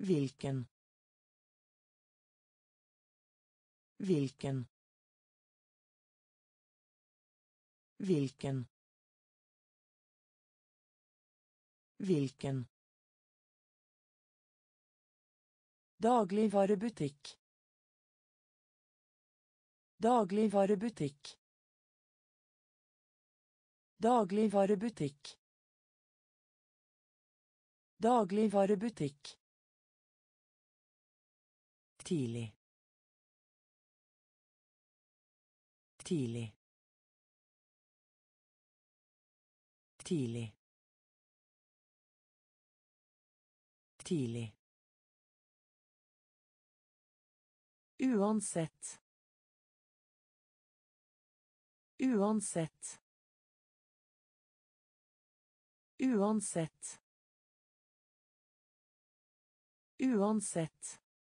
Hvilken. Hvilken. Hvilken. Hvilken. Dagligvarebutikk. Dagligvarebutikk. Dagligvarebutikk. Dagligvarebutikk. Tidlig. Tidlig. Tidlig. Tidlig. Uansett. Uansett. Uansett. Uansett.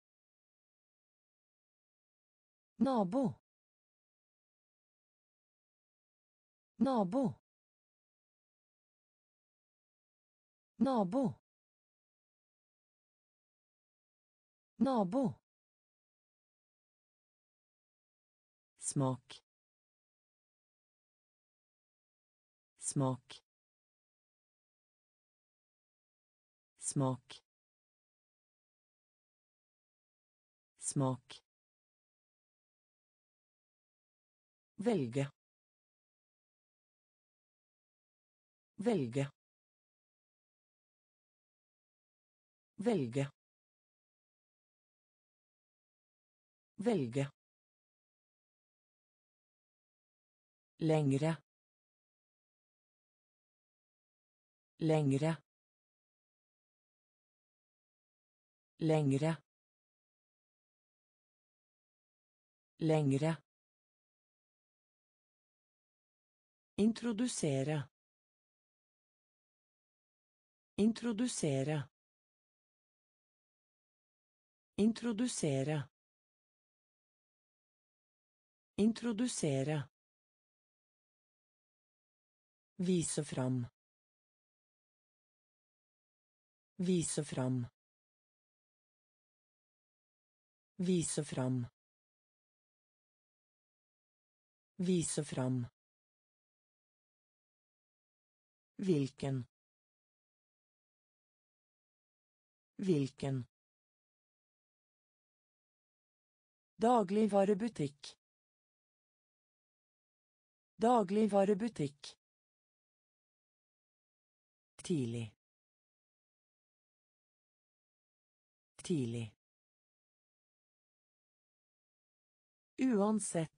Nabo. Nabo. Nabo. Nabo. Smak. Smak. Smak. Smak. Velge. Velge. Velge. Velge. Lengre. Lengre. Lengre. Lengre. Introdusere. Introdusere. Introdusere. Introdusere. Vise fram. Vise fram. Vise fram. Vise fram. Hvilken. Hvilken. Dagligvarebutikk. Dagligvarebutikk. Tidlig. Tidlig. Uansett.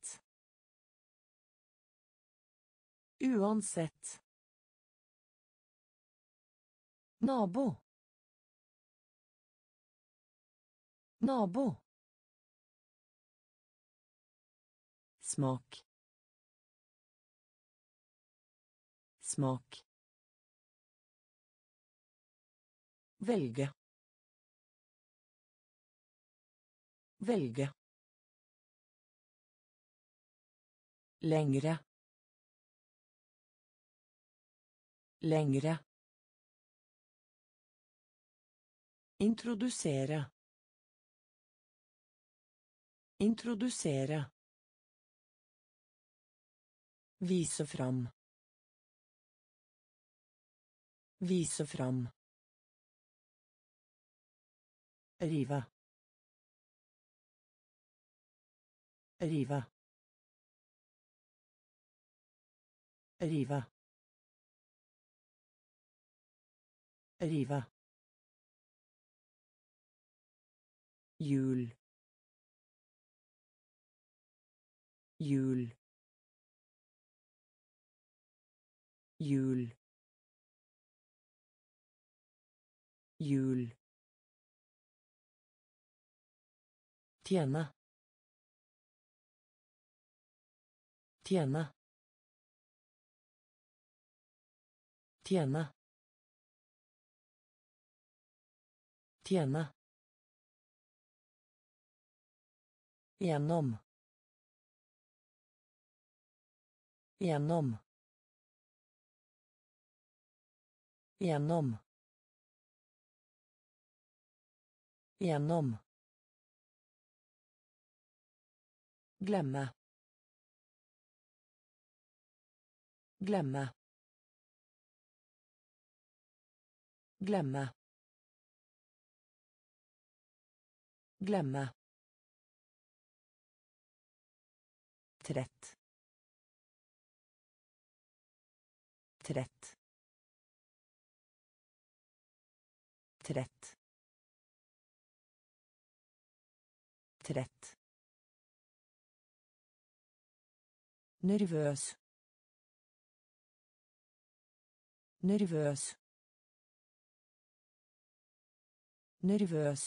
Uansett. Nabo. Nabo. Smak. Smak. Velge. Velge. Lengre. Lengre. Introdusere. Introdusere. Vise fram. Vise fram. Rive. Rive. Rive. Rive. Jul. Jul. Jul. Jul. Tjene. Tjene. Tjene. Tjene. Gjennom. Gjennom. Gjennom. Gjennom. Glemme. Glemme. Glemme. Glemme. Trett. Trett. Trett. Trett. Nervøs. Nervøs. Nervøs.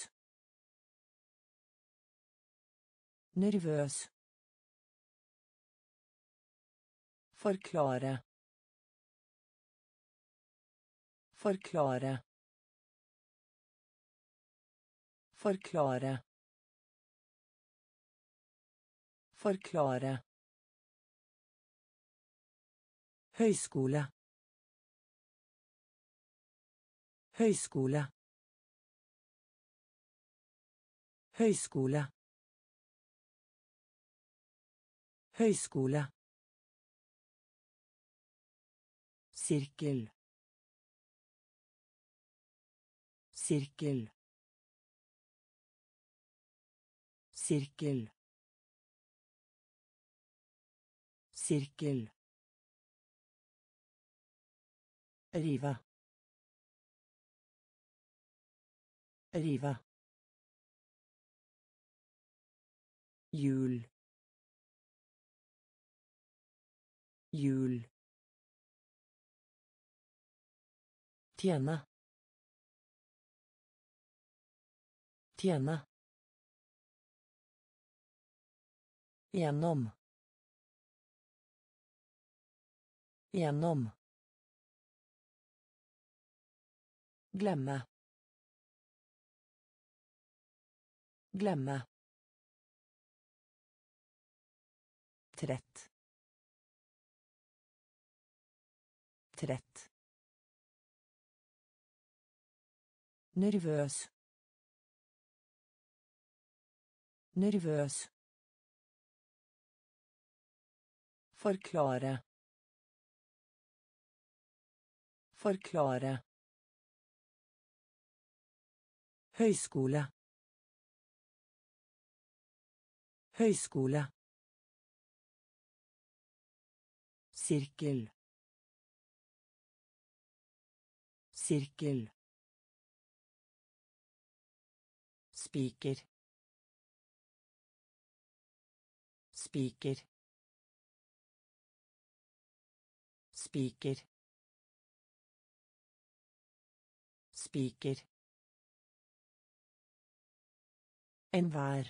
Nervøs. Forklare. Forklare. Forklare. Forklare. Høyskole. Høyskole. Høyskole. Høyskole. Sirkel. Sirkel. Sirkel. Sirkel. Riva. Riva. Jul. Jul. Tjene. Tjene. Gjennom. Gjennom. Glemme. Glemme. Trett. Trett. Nervøs. Nervøs. Forklare. Forklare. Høyskole. Høyskole. Sirkel. Sirkel. Spiker. Spiker. Spiker. Spiker. Enhver.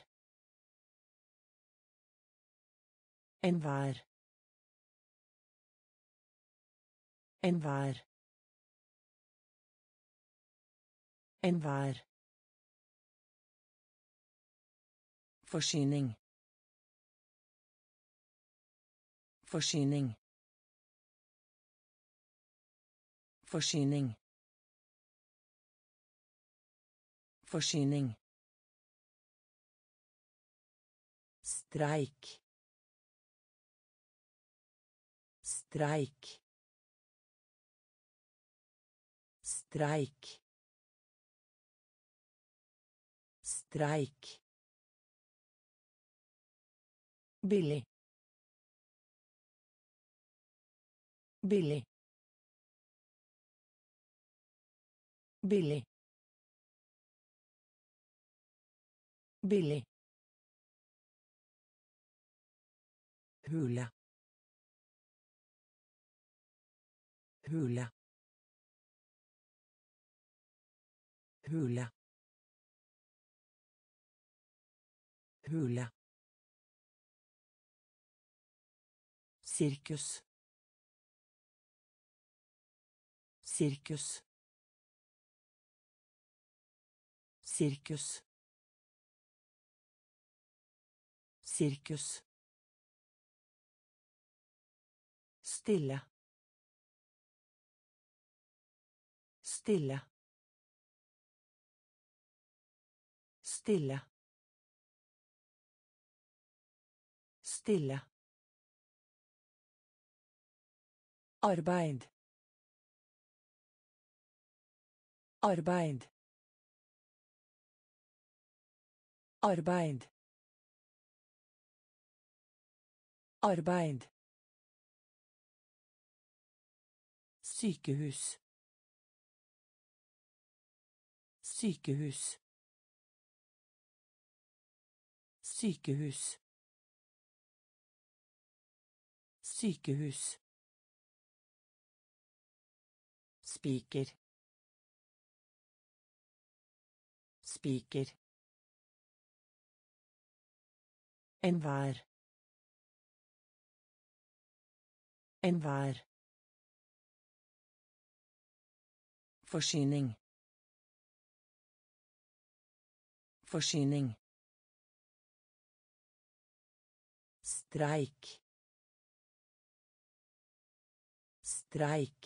Enhver. Enhver. Enhver. Forsyning. Forsyning. Forsyning. Forsyning. Streik. Streik. Streik. Streik. Billig. Billig. Billig. Billig. Hule. Hule. Hule. Hule. Sirkus. Sirkus. Sirkus. Sirkus. Stille. Stille. Stille. Stille. Arbeid. Arbeid. Arbeid. Arbeid. Sykehus. Sykehus. Sykehus. Sykehus. Spiker. Spiker. Enhver. Enhver. Forsyning. Forsyning. Streik. Streik.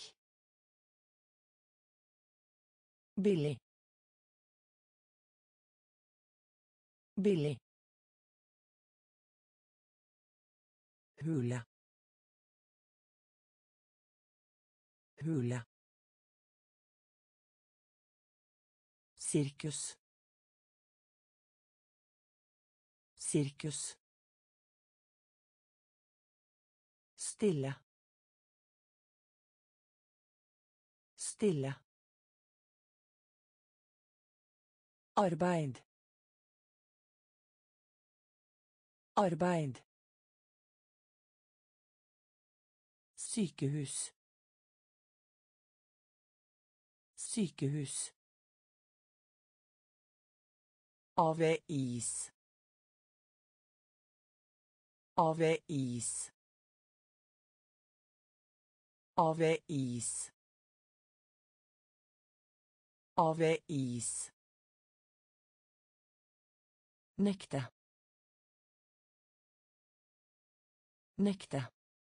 Billig. Billig. Hule. Hule. Sirkus. Sirkus. Stille. Stille. Arbeid. Arbeid. Sykehus. Sykehus. Avis. Avis. Avis. Avis. Nekte. Nekte.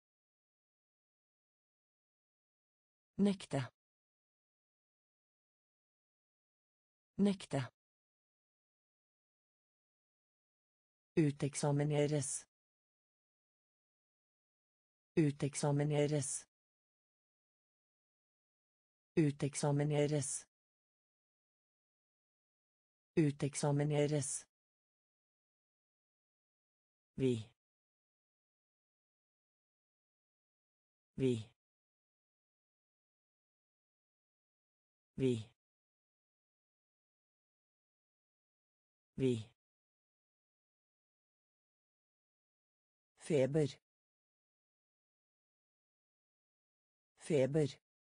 Nekte. Nekte. Uteksamineres. Uteksamineres. Uteksamineres. Uteksamineres. Vi. Vi. Vi. Vi. Feber. Feber.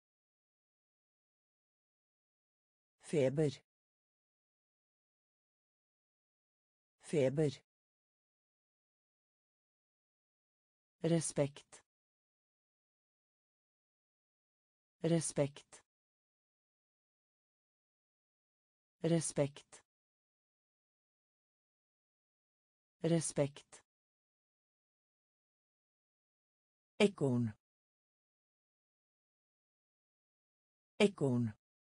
Feber. Feber. Respekt. Respekt. Respekt. Respekt. Ekorn. Ekorn.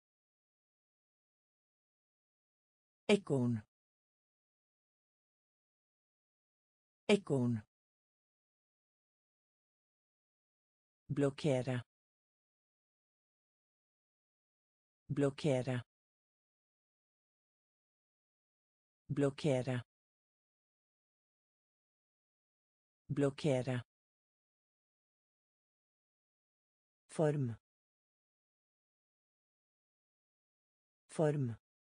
Ekorn. Ekorn. Blokkere. Blokkere. Blokkere. Blokkere. Form. Form.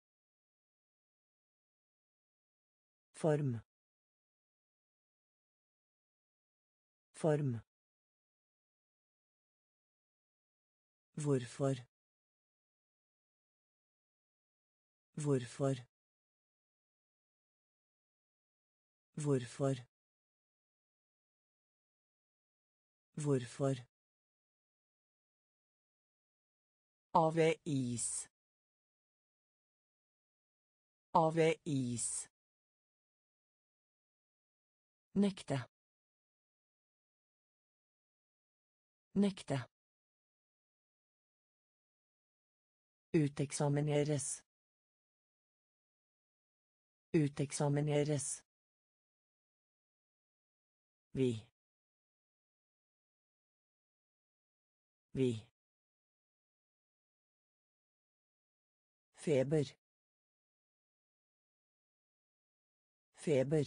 Form. Form. Hvorfor. Hvorfor. Hvorfor. Hvorfor. Avis. Avis. Nekte. Nekte. Uteksamineres. Uteksamineres. Vi. Vi. Feber. Feber.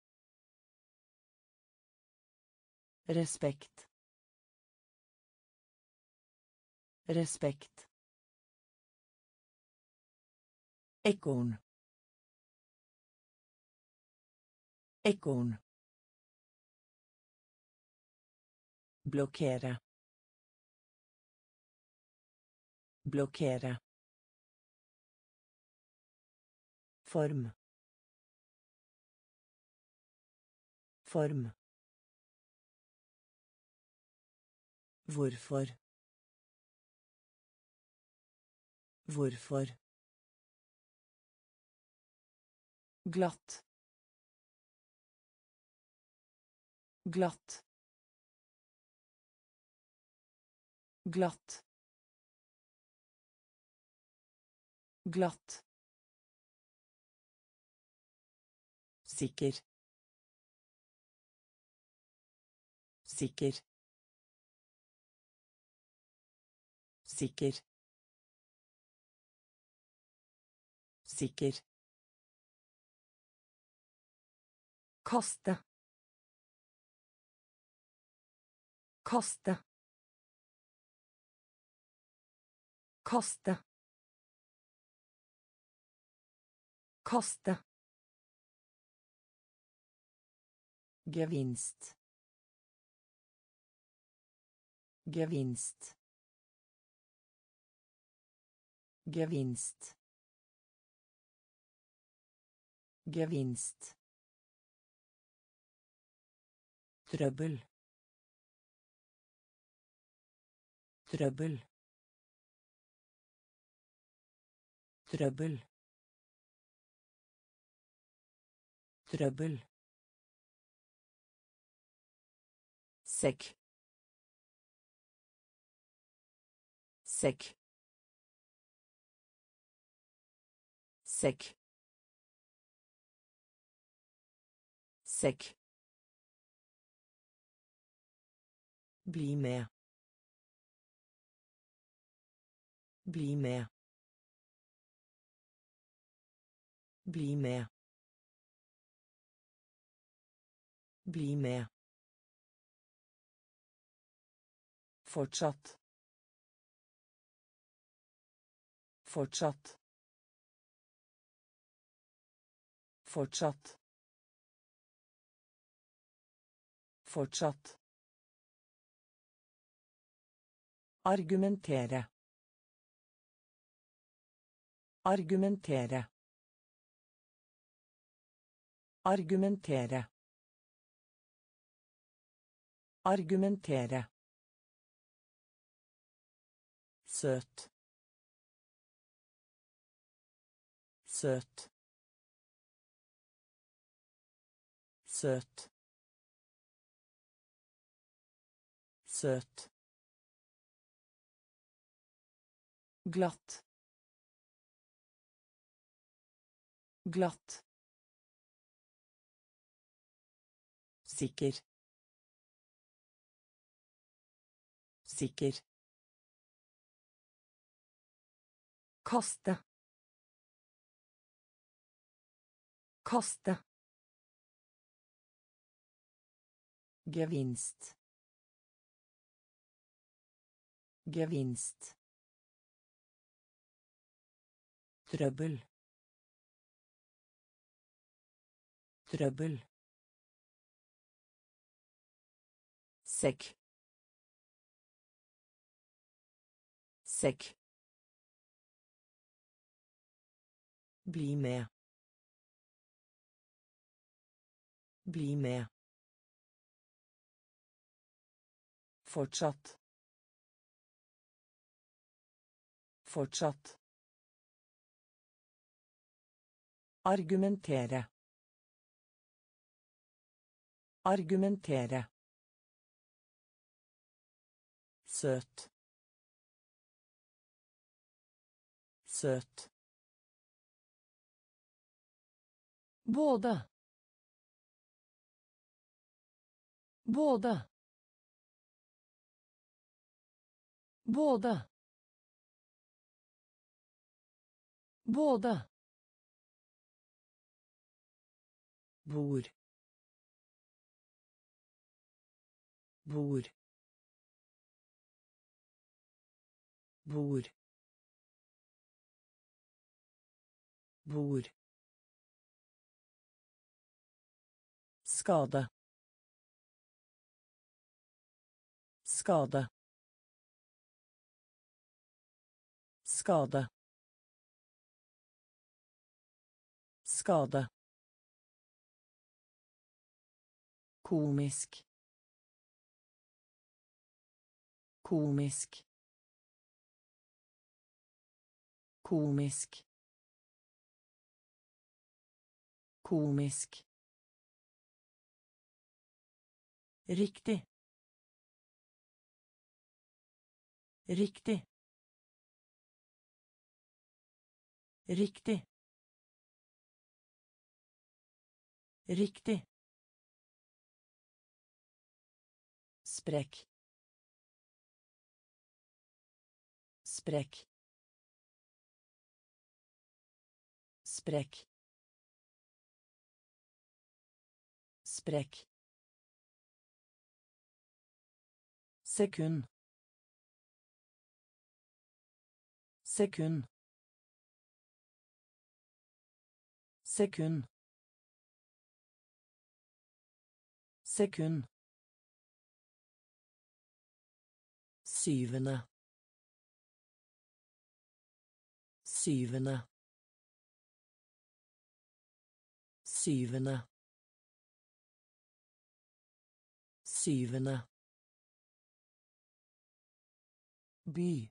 Respekt. Respekt. Ekorn. Ekorn. Blokkere. Blokkere. Form. Form. Hvorfor. Hvorfor. Glatt. Glatt. Glatt. Glatt. Sikker. Sikker. Sikker. Sikker. Kaste. Kaste. Kaste. Kaste. Gevinst. Gevinst. Gevinst. Gevinst. Trøbbel. Trøbbel. Trøbbel. Trøbbel. Sekk. Sekk. Sekk. Sekk. Bli med. Bli med. Bli med. Bli med. Fortsatt. Fortsatt. Fortsatt. Fortsatt. Argumentere. Argumentere. Argumentere. Argumentere. Søt. Søt. Søt. Søt. Glatt. Glatt. Sikker. Sikker. Kaste. Kaste. Gevinst. Gevinst. Trøbbel. Trøbbel. Sekk. Sekk. Bli med. Bli med. Fortsatt. Fortsatt. Argumentere. Argumentere. Søt. Søt. Både. Både. Både. Både. Bor. Bor. Bor. Bor. Skade. Skade. Skade. Skade. Komisk. Komisk. Komisk. Komisk. Riktig. Riktig. Riktig. Riktig. Spräck. Spräck. Spräck. Spräck. Sekund. Sekund. Sekund. Sekund. Syvende. Syvende. Syvende. Syvende. By.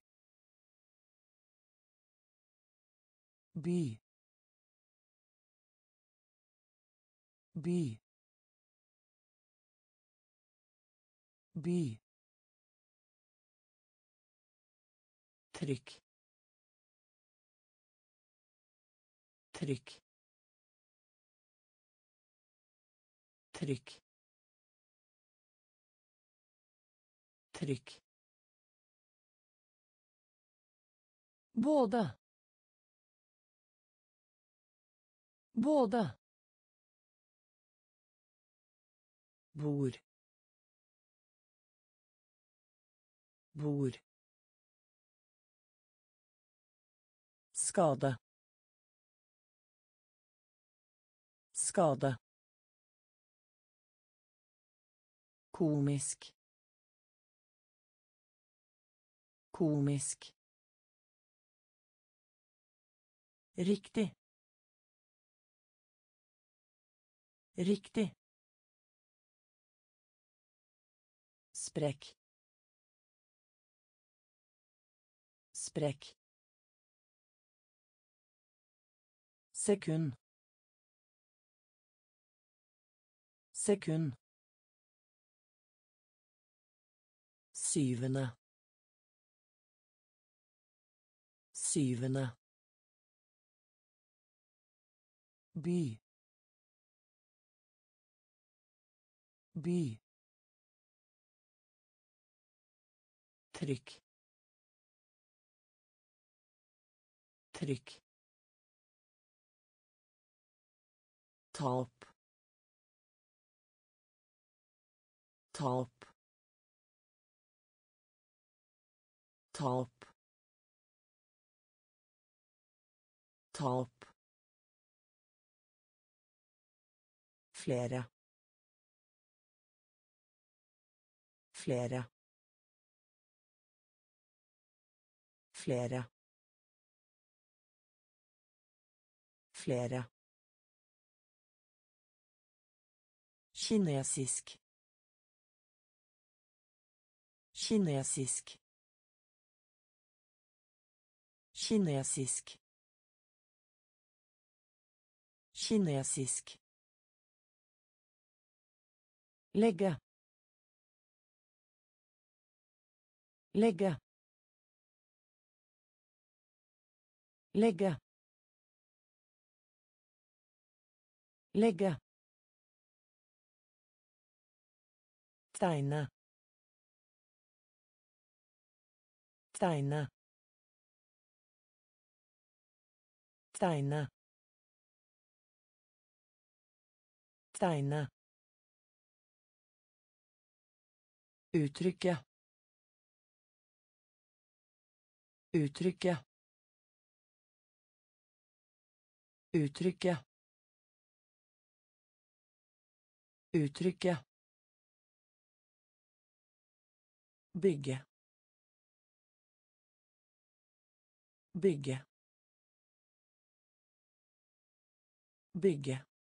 By. By. By. Trykk. Trykk. Trykk. Trykk. Både. Både. Bor. Bor. Skade. Skade. Komisk. Komisk. Riktig. Riktig. Spräck. Spräck. Sekund. Sekund. Syvende. Syvende. By. By. Trykk. Trykk. Tap. Tap. Tap. Tap. Flere. Flere. Flere. Flere. Kinesisk. Kinesisk. Kinesisk. Kinesisk. Legge. Legge. Legge. lägga, tegne, tegne, tegne, tegne, uttrycka, uttrycka, uttrycka, uttrycka, bygge, bygge, bygge,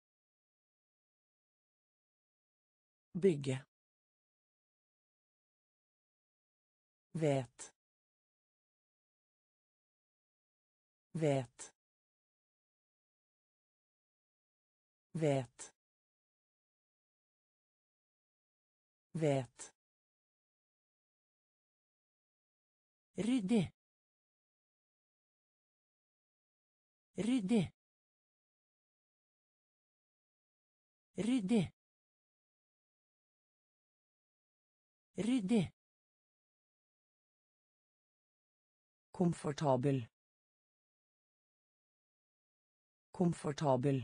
bygge, vet, vet, vet, vet, ryddig, ryddig, ryddig, ryddig, komfortabel, komfortabel,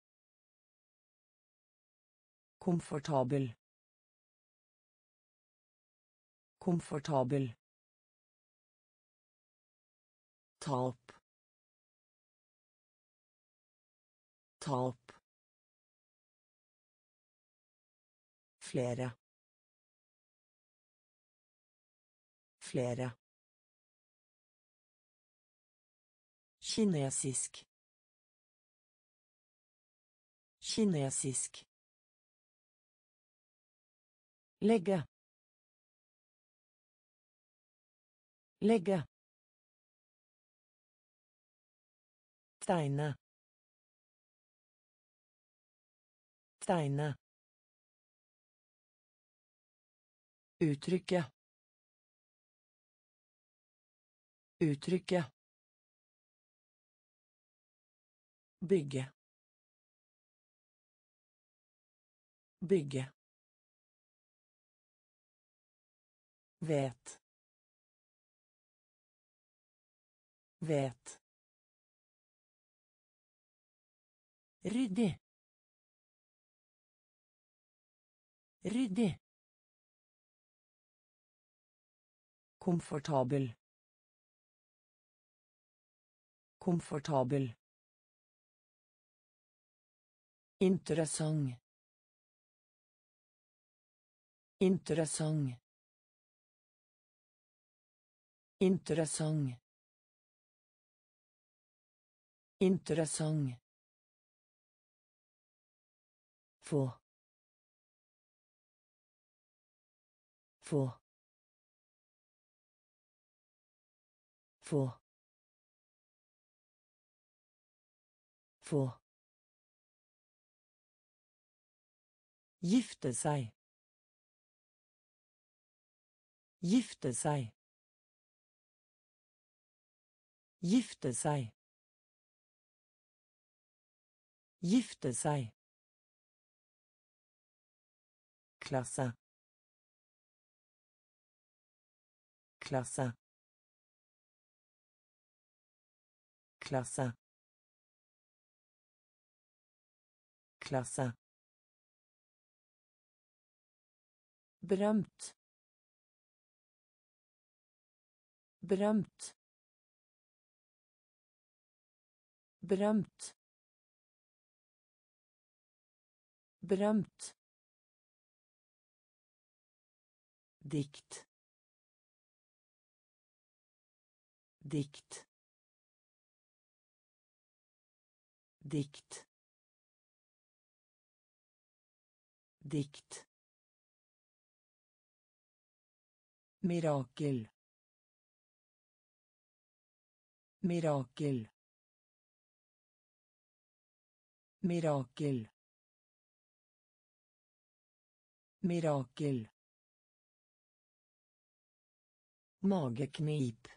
komfortabel, komfortabel, tap, tap, flere, flere, kinesisk, kinesisk, lägga, lägga, tegne, tegne, uttrycka, uttrycka, bygge, bygge, vet, vet, ryddig, ryddig, komfortabel, komfortabel, interessant, interessant, interessant, interessant, få, få, få, få, gifte seg, gifte seg, gifte seg, gifte seg, klasse, klasse, klasse, klasse, berømt, berømt, berømt, berømt, dikt, dikt, dikt, dikt, mirakel, mirakel, mirakel, mirakel, mageknip,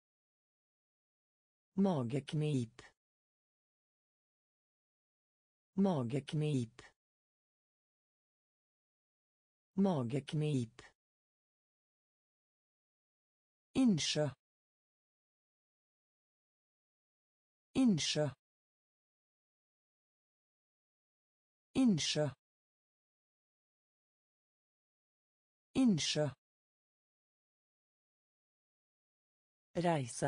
mageknip, Mageknip. Mageknip. Innsjø. Innsjø. Innsjø. Innsjø. Reise.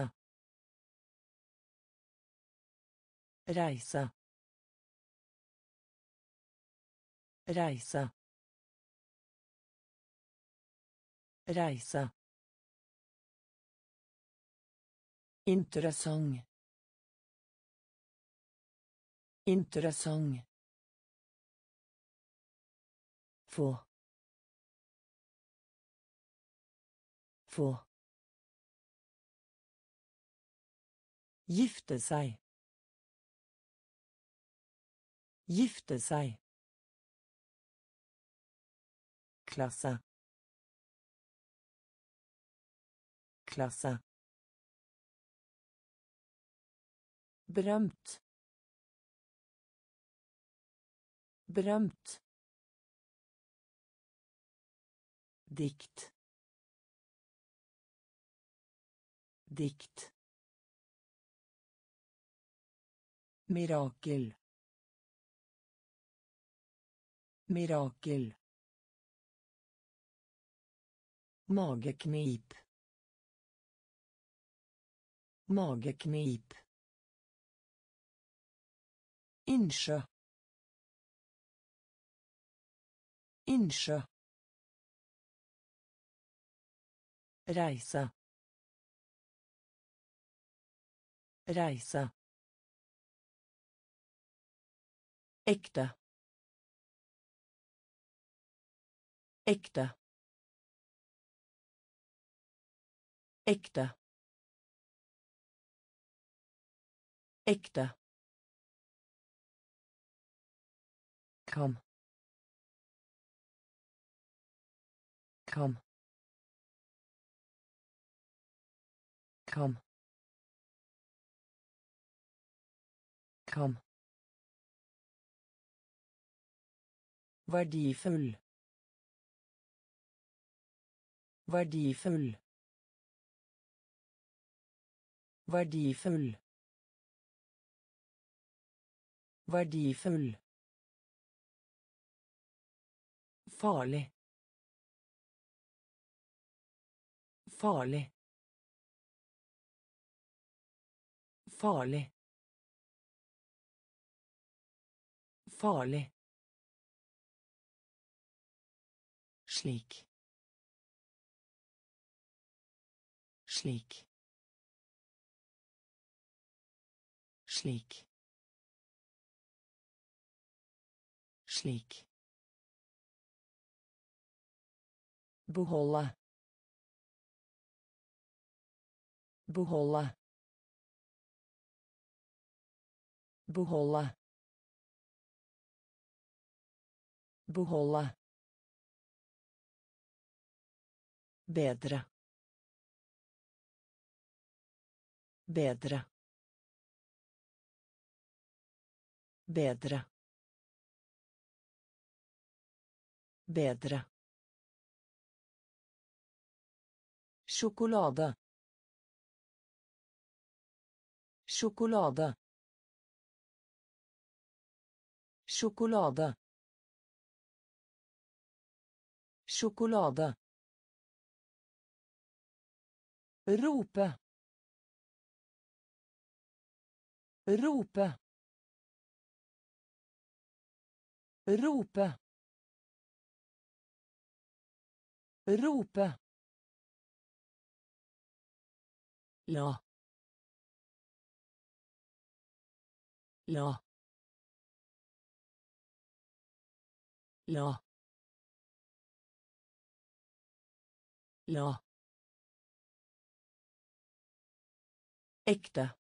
Reise. Reise. Reise. Interessant. Interessant. Få. Få. Gifte seg. Gifte seg. Klasse. Klasse. Berømt. Berømt. Dikt. Dikt. Mirakel. Mirakel. Mageknip. Mageknip. Innsjø. Innsjø. Reise. Reise. Ekte. Ekte. Ekte. Ekte. Kom. Kom. Kom. Kom. Verdifull. Verdifull. Verdifull. Verdifull. Farlig. Farlig. Farlig. Farlig. Slik. Slik. Slik. Slik. Beholde. Beholde. Beholde. Beholde. Bedre. Bedre. Bedre. Bedre. Sjokolade. Sjokolade. Sjokolade. Sjokolade. Rope. Rope. Rope. Rope. La. La. La. La. Ekte.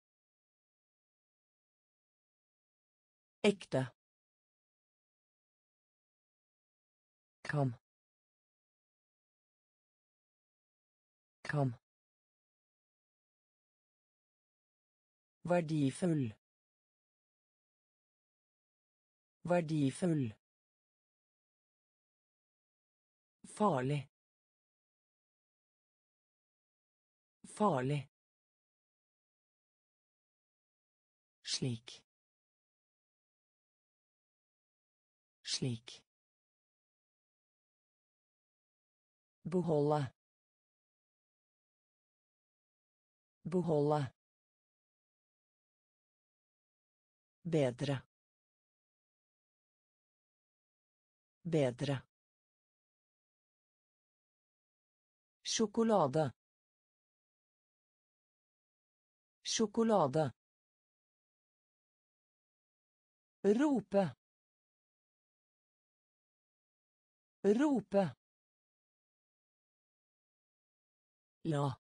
Ekte. Kom. Kom. Verdifull. Verdifull. Farlig. Farlig. Slik. Slik. Beholde. Beholde. Bedre. Bedre. Sjokolade. Sjokolade. Rope. Rope. La.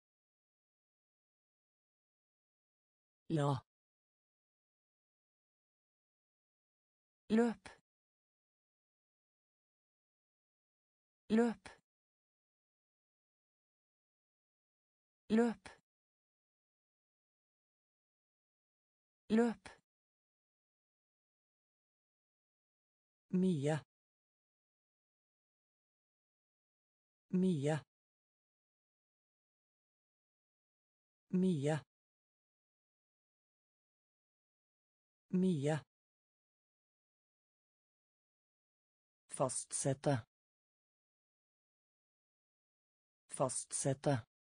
La. Løp. Løp. Løp. Løp. Mye. Mye. Mye. Mye. Fastsette. Fastsette.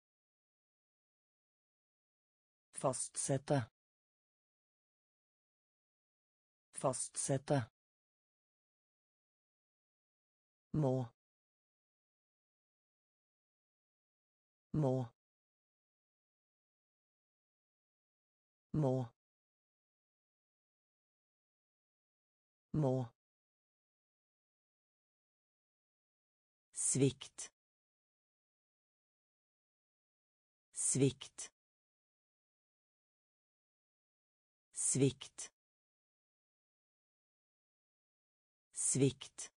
Fastsette. Fastsette. Må. Må. Må. Må. Svikt. Svikt. Svikt. Svikt.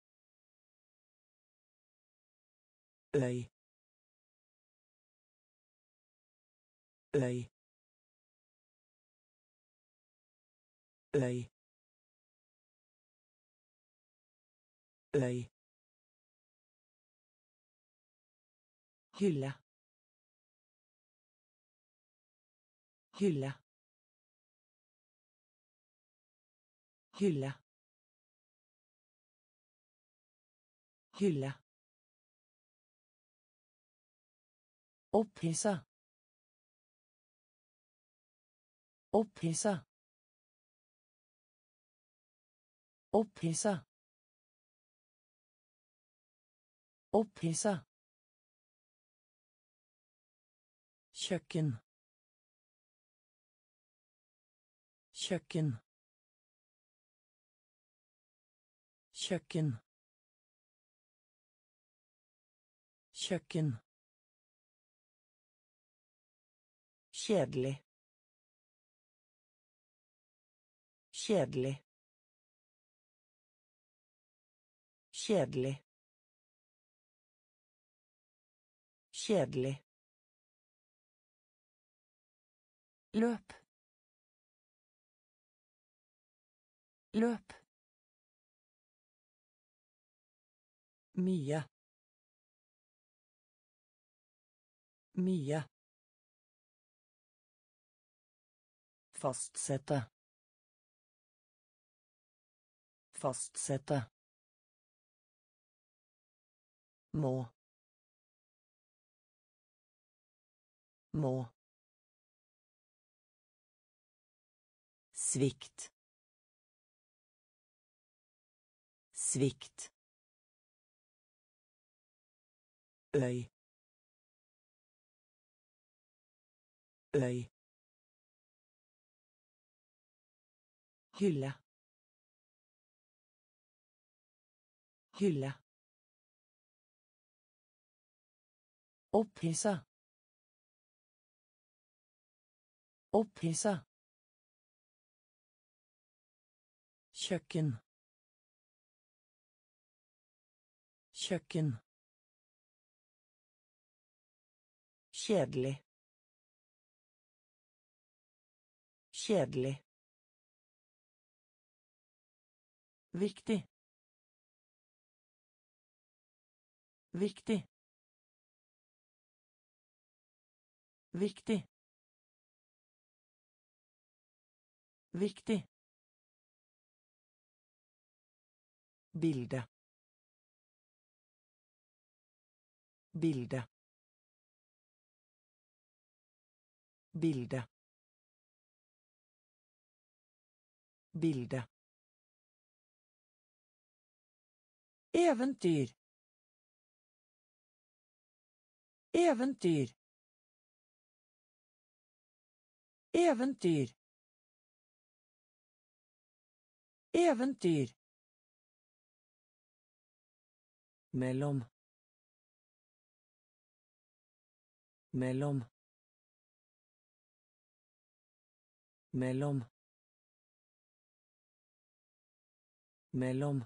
Øy. Øy. Øy. Øy. Hylle. Hylle. Hylle. Hylle. Opphissa. Opphissa. Opphissa. Opphissa. Kjøkken. Kjøkken. Kjøkken. Kjøkken. Kjedelig. Kjedelig. Kjedelig. Kjedelig. Løp. Løp. Mye. Mye. Fastsette. Fastsette. Må. Må. Svikt. Svikt. Øy. Øy. Hylle. Hylle. Opphissa. Opphissa. Kjøkken. Kjøkken. Kjedelig. Kjedelig. Viktig. Viktig. Viktig. Viktig. Bilde. Bilde. Bilde. Bilde. Eventyr. Eventyr. Eventyr. Eventyr. Mellom. Mellom. Mellom. Mellom.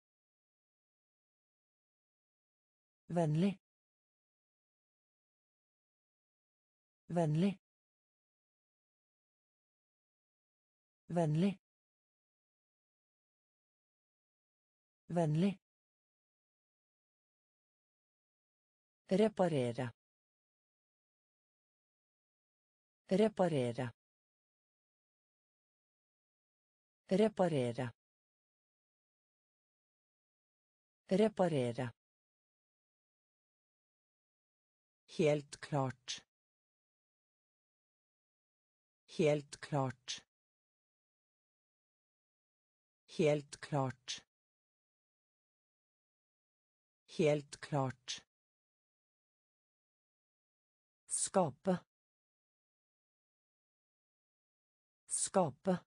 Vennlig. Vennlig. Vennlig. Vennlig. Reparere. Reparere. Reparere. Reparere. Helt klart. Helt klart. Helt klart. Helt klart. Skape. Skape.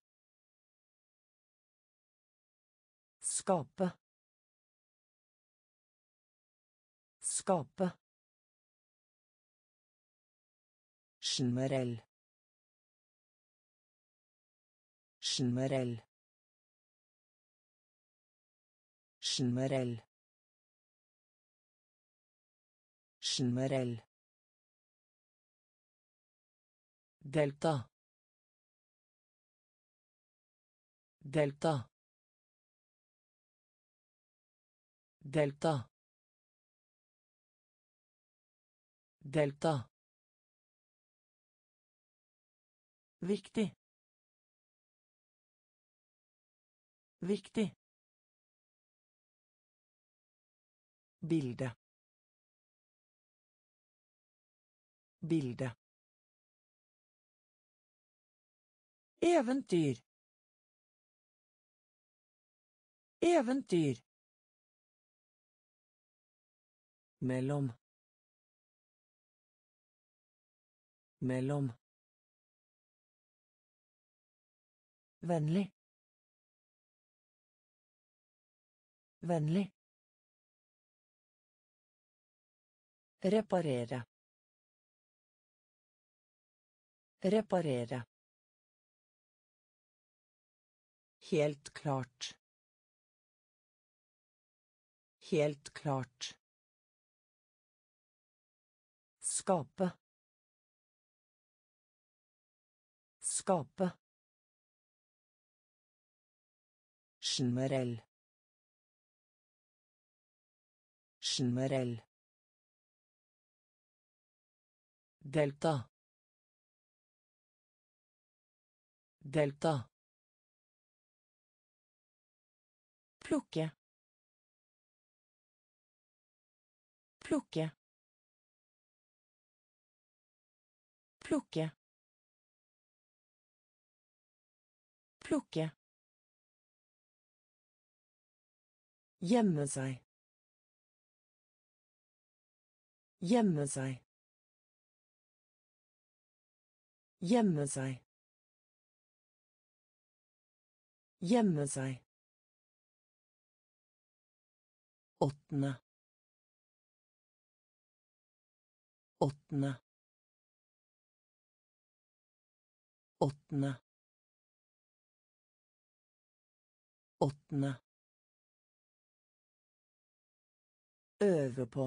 Skape. Skape. Generell. Generell. Generell. Generell. Delta. Delta. Delta. Delta. Viktig. Viktig. Bilde. Bilde. Eventyr. Eventyr. Mellom. Mellom. Vennlig. Vennlig. Reparere. Reparere. Helt klart. Helt klart. Skape. Skape. Generell. Generell. Delta. Delta. Plukke. Plukke. Plukke. Plukke. Gjemme seg. Gjemme seg. Gjemme seg. Gjemme seg. Åttende. Åttende. Åttende. Åttende. Øve på.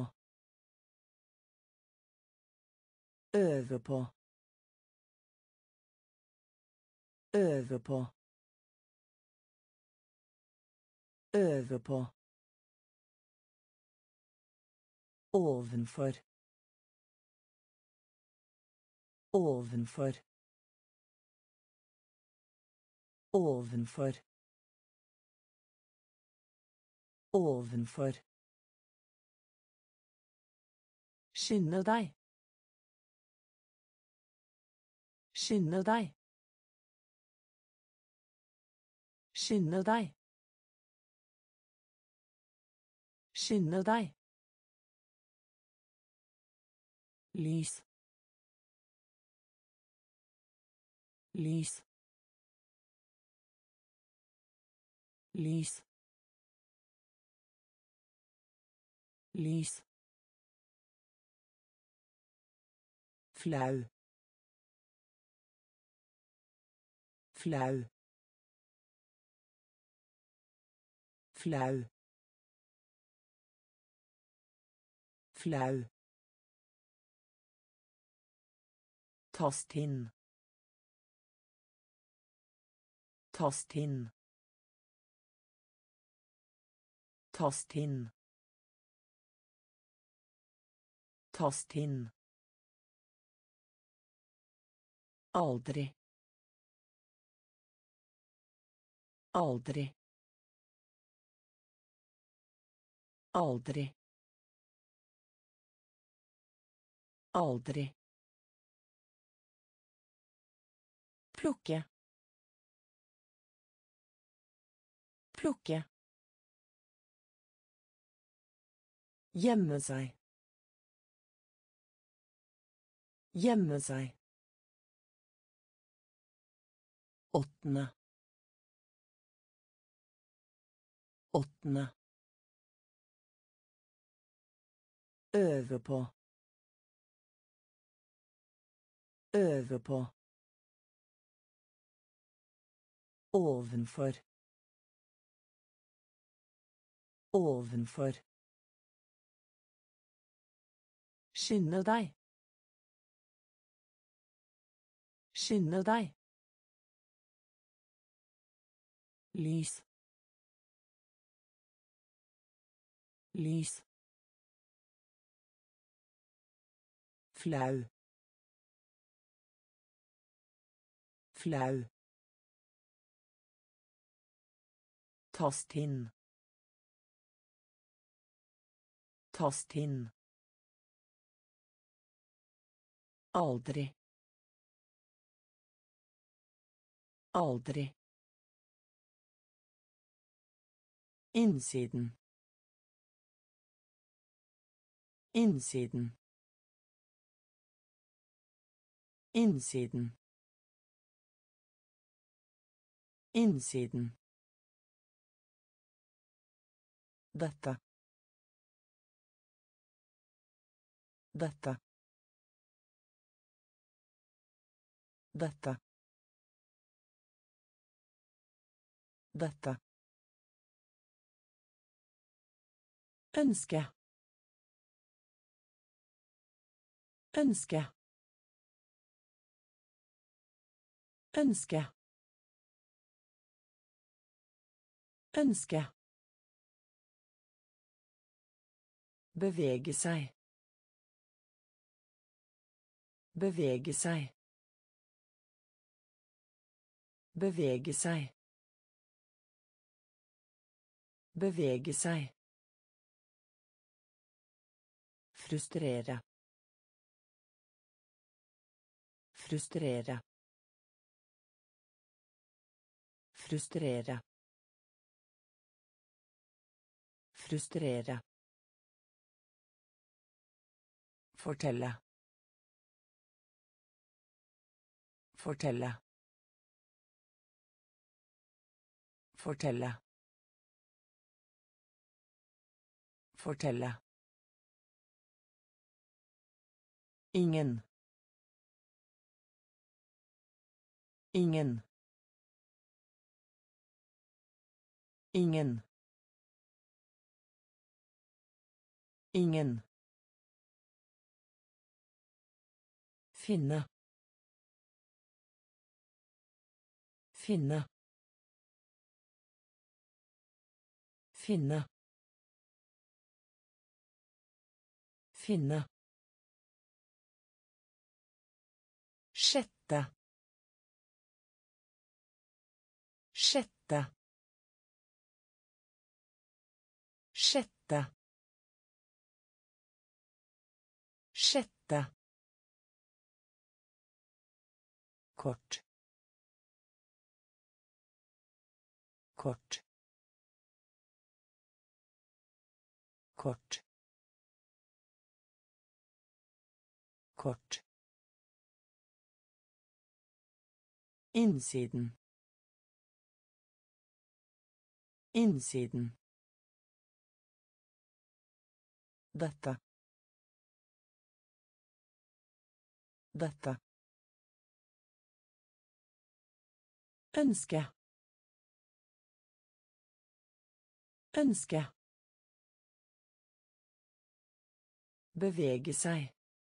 Øve på. Øve på. Øve på. Ovenfor. Ovenfor. Ovenfor. Ovenfor. Skynde deg. Skynde deg. Skynde deg. Skynde deg. Lys. Lys. Lys. Lys. Flau. Flau. Flau. Flau. Tast inn. Tast inn. Tast inn. Tast inn. Aldri. Aldri. Aldri. Aldri. Plukke. Plukke. Gjemme seg. Gjemme seg. Åttende. Åttende. Øve på. Øve på. Ovenfor. Ovenfor. Skynde deg. Skynde deg. Lys. Lys. Flau. Flau. Tast inn. Tast inn. Aldri. Aldri. Innsiden. Innsiden. Innsiden. Innsiden. Dette. Dette. Dette. Dette. Ønske. Ønske. Ønske. Ønske. Bevege seg. Bevege seg. Bevege seg. Bevege seg. Frustrere. Frustrere. Frustrere. Frustrere. Fortelle. Fortelle. Fortelle. Fortelle. Ingen. Ingen. Ingen. Ingen. Finne. Finne. Finne. Finne. Sjette. Sjette. Sjette. Sjette. Kort. Kort. Kort. Kort. Innsiden. Innsiden. Dette. Dette. Ønske. Ønske. Bevege seg.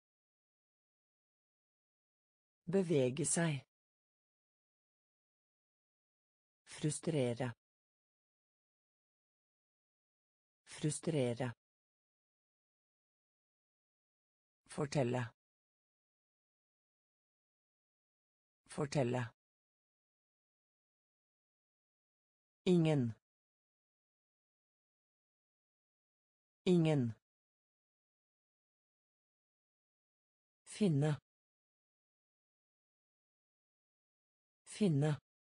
Bevege seg. Frustrere. Frustrere. Fortelle. Fortelle. Ingen. Ingen. Finne. Finne.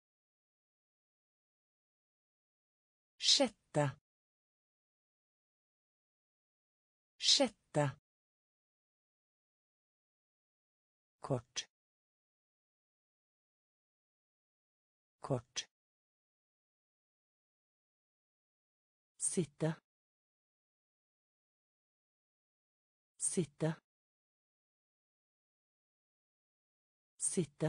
Sjette. Sjette. Kort. Kort. Sitte. Sitte. Sitte.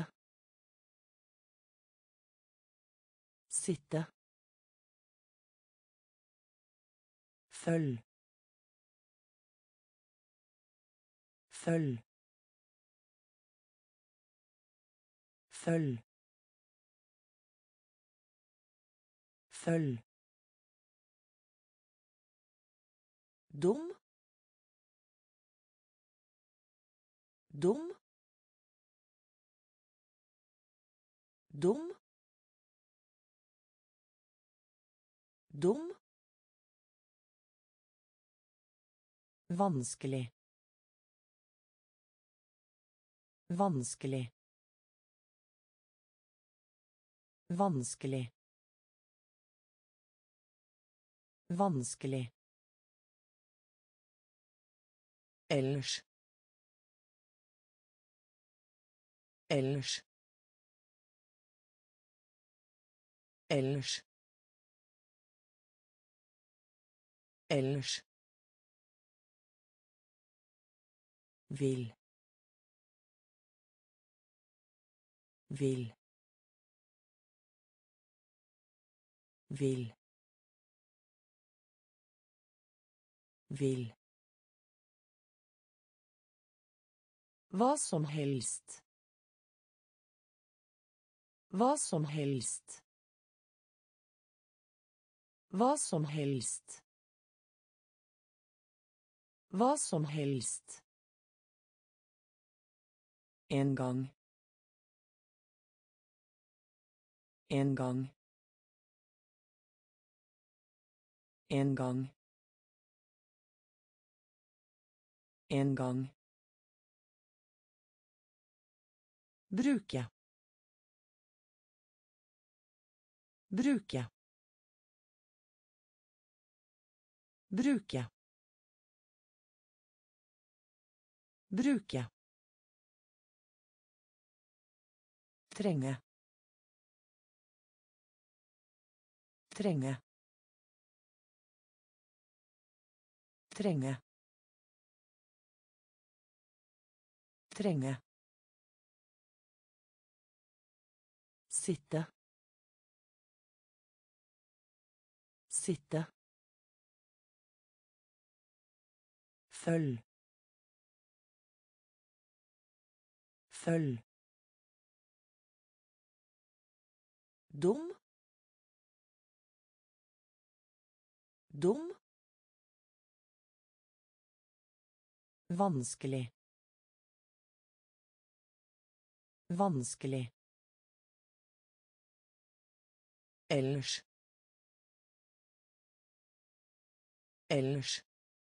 Sitte. Følg. Følg. Følg. Følg. Dum. Dum. Dum. Dum. Vanskelig. Vanskelig. Vanskelig. Vanskelig. Ellers. Ellers. Ellers. Ellers. Vil. Vil. Vil. Vil. Hva som helst. Hva som helst. Hva som helst. Hva som helst. En gang. En gang. En gang. En gang. Bruke. Bruke. Bruke. Bruke. Trenge. Trenge. Trenge. Trenge. Sitte. Sitte. Følg. Følg. Dum. Dum. Vanskelig. Vanskelig. Ellers. Ellers.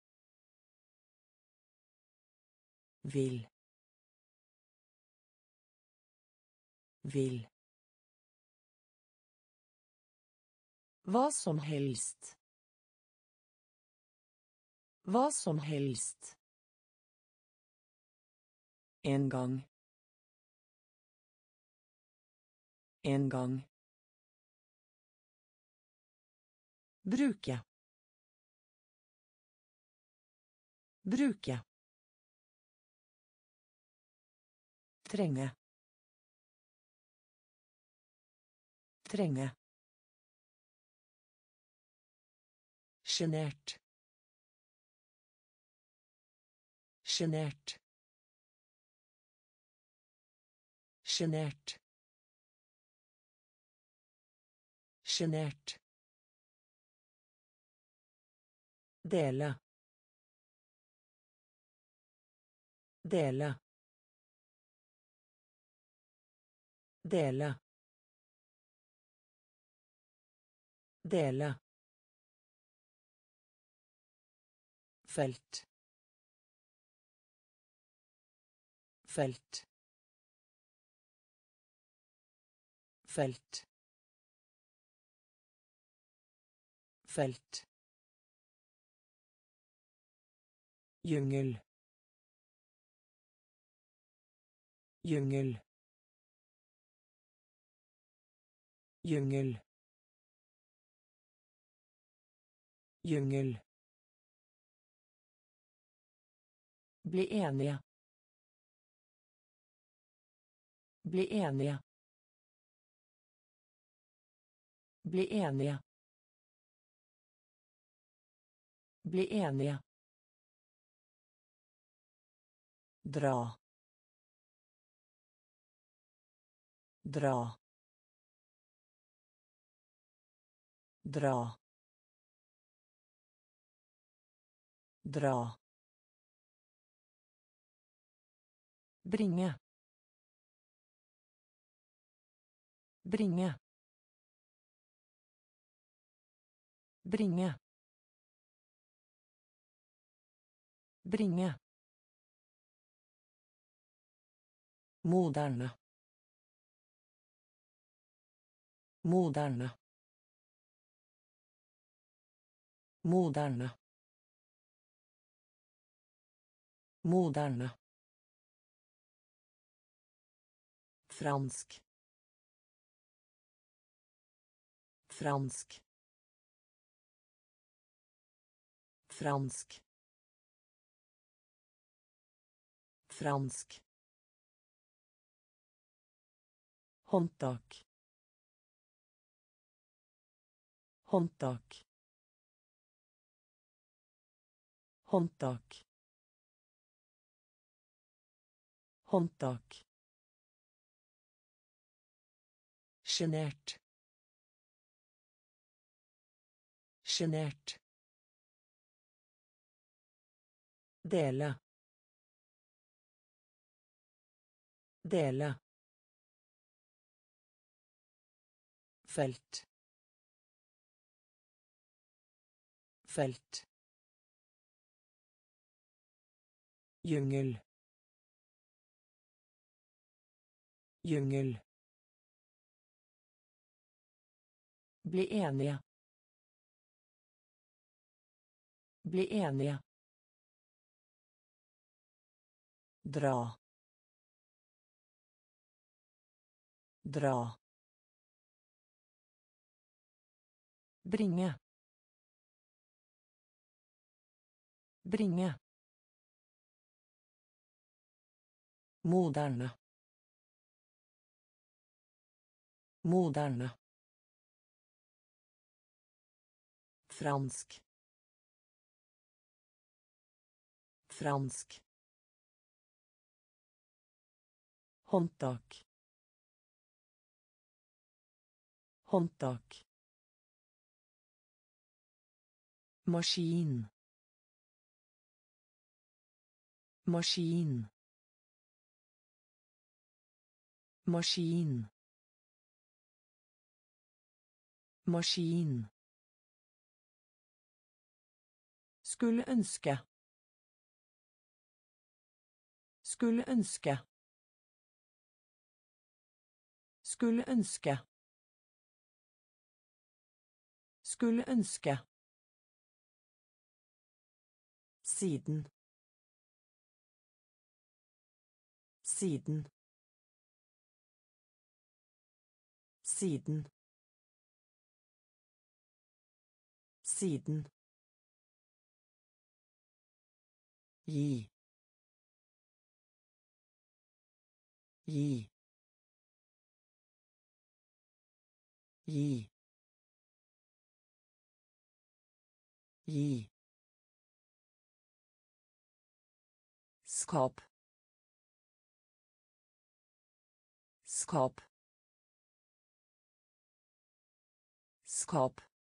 Vil. Vil. Hva som helst. Hva som helst. En gang. En gang. Bruke. Bruke. Trenge. Trenge. Sjenert. Sjenert. Sjenert. Sjenert. Dele. Dele. Dele. Dele. Felt. Felt. Felt. Felt. Jungel. Jungel. Jungel. Jungel. Bli enige. Bli enige. Bli enige. Bli enige. Dra. Dra. Dra. Dra. Bringe. Bringe. Bringe. Bringe. Moderne. Moderne. Moderne. Moderne. Fransk. Fransk. Fransk. Fransk. Håndtak. Håndtak. Håndtak. Håndtak. Sjenert. Sjenert. Dele. Dele. Felt. Felt. Jungel. Jungel. Bli enige. Bli enige. Dra. Dra. Bringe. Bringe. Moderne. Moderne. Fransk. Fransk. Håndtak. Håndtak. Maskin. Maskin. Maskin. Maskin. Skulle ønske. Skulle ønske. Skulle ønske. Skulle ønske. Siden. Siden. Siden. Siden. Gi. Gi. Gi. Gi. Skap. Skap. Skap.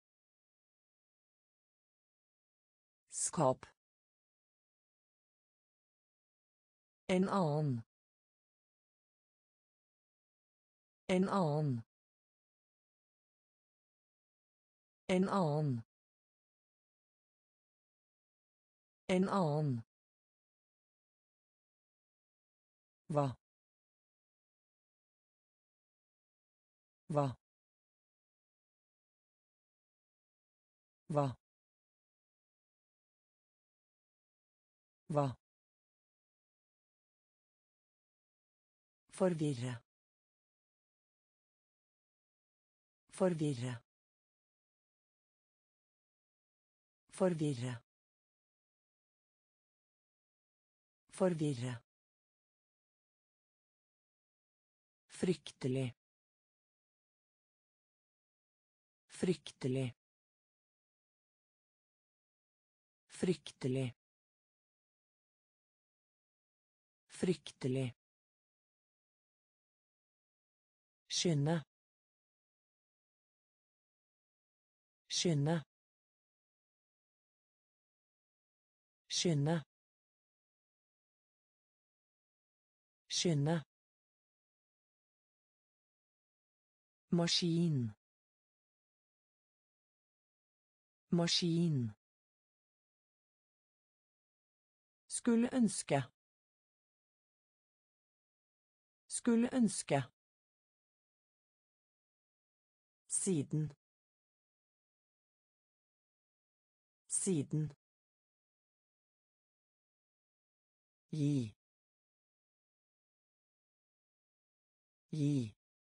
Skap. En annen. En annen. En annen. En annen. Hva? Hva? Hva? Hva? Forvirre. Forvirre. Forvirre. Forvirre. Fryktelig. Fryktelig. Fryktelig. Fryktelig. Skynde. Skynde. Skynde. Skynde. Maskin. Maskin. Skulle ønske. Skulle ønske. Siden. Siden. Gi. Gi.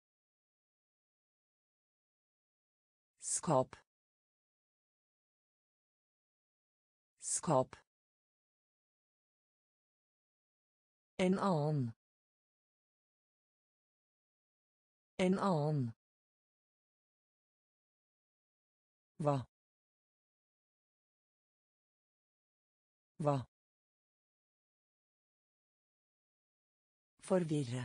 Skap. Skap. En annen. En annen. Hva? Hva? Forvirre.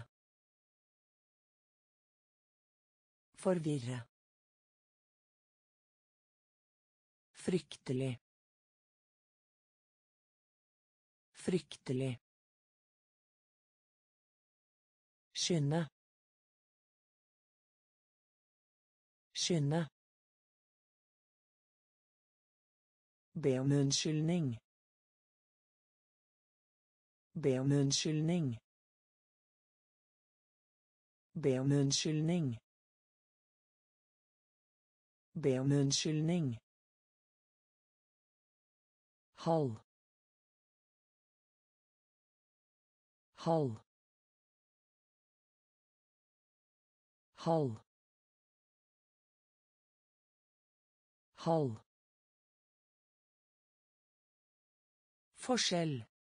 Forvirre. Fryktelig. Fryktelig. Skynde. Skynde. Be om unnskyldning. Be om unnskyldning. Be om unnskyldning. Be om unnskyldning. Halv. Halv. Halv. Halv. Forskjell.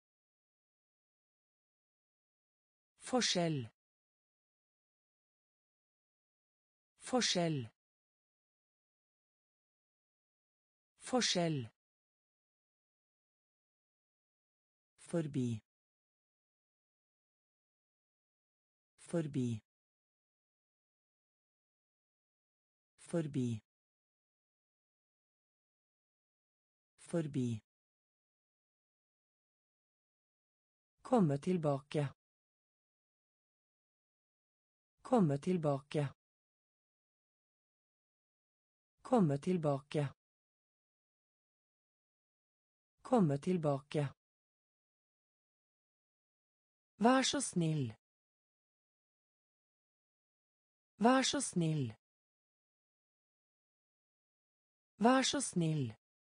Forskjell. Forskjell. Forskjell. Forbi. Forbi. Forbi. Forbi. Komme tilbake. Komme tilbake. Komme tilbake. Komme tilbake. Vær så snill. Vær så snill. Vær så snill.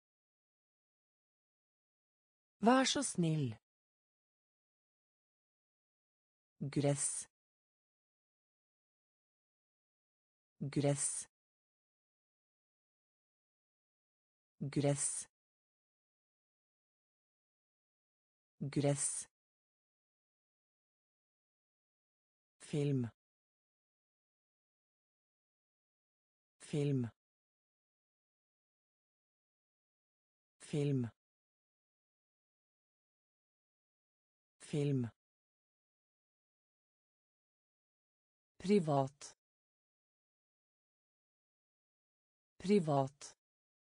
Vær så snill. Gress. Gress. Gress. Gress. Film. Film. Film. Film. Privat. Privat.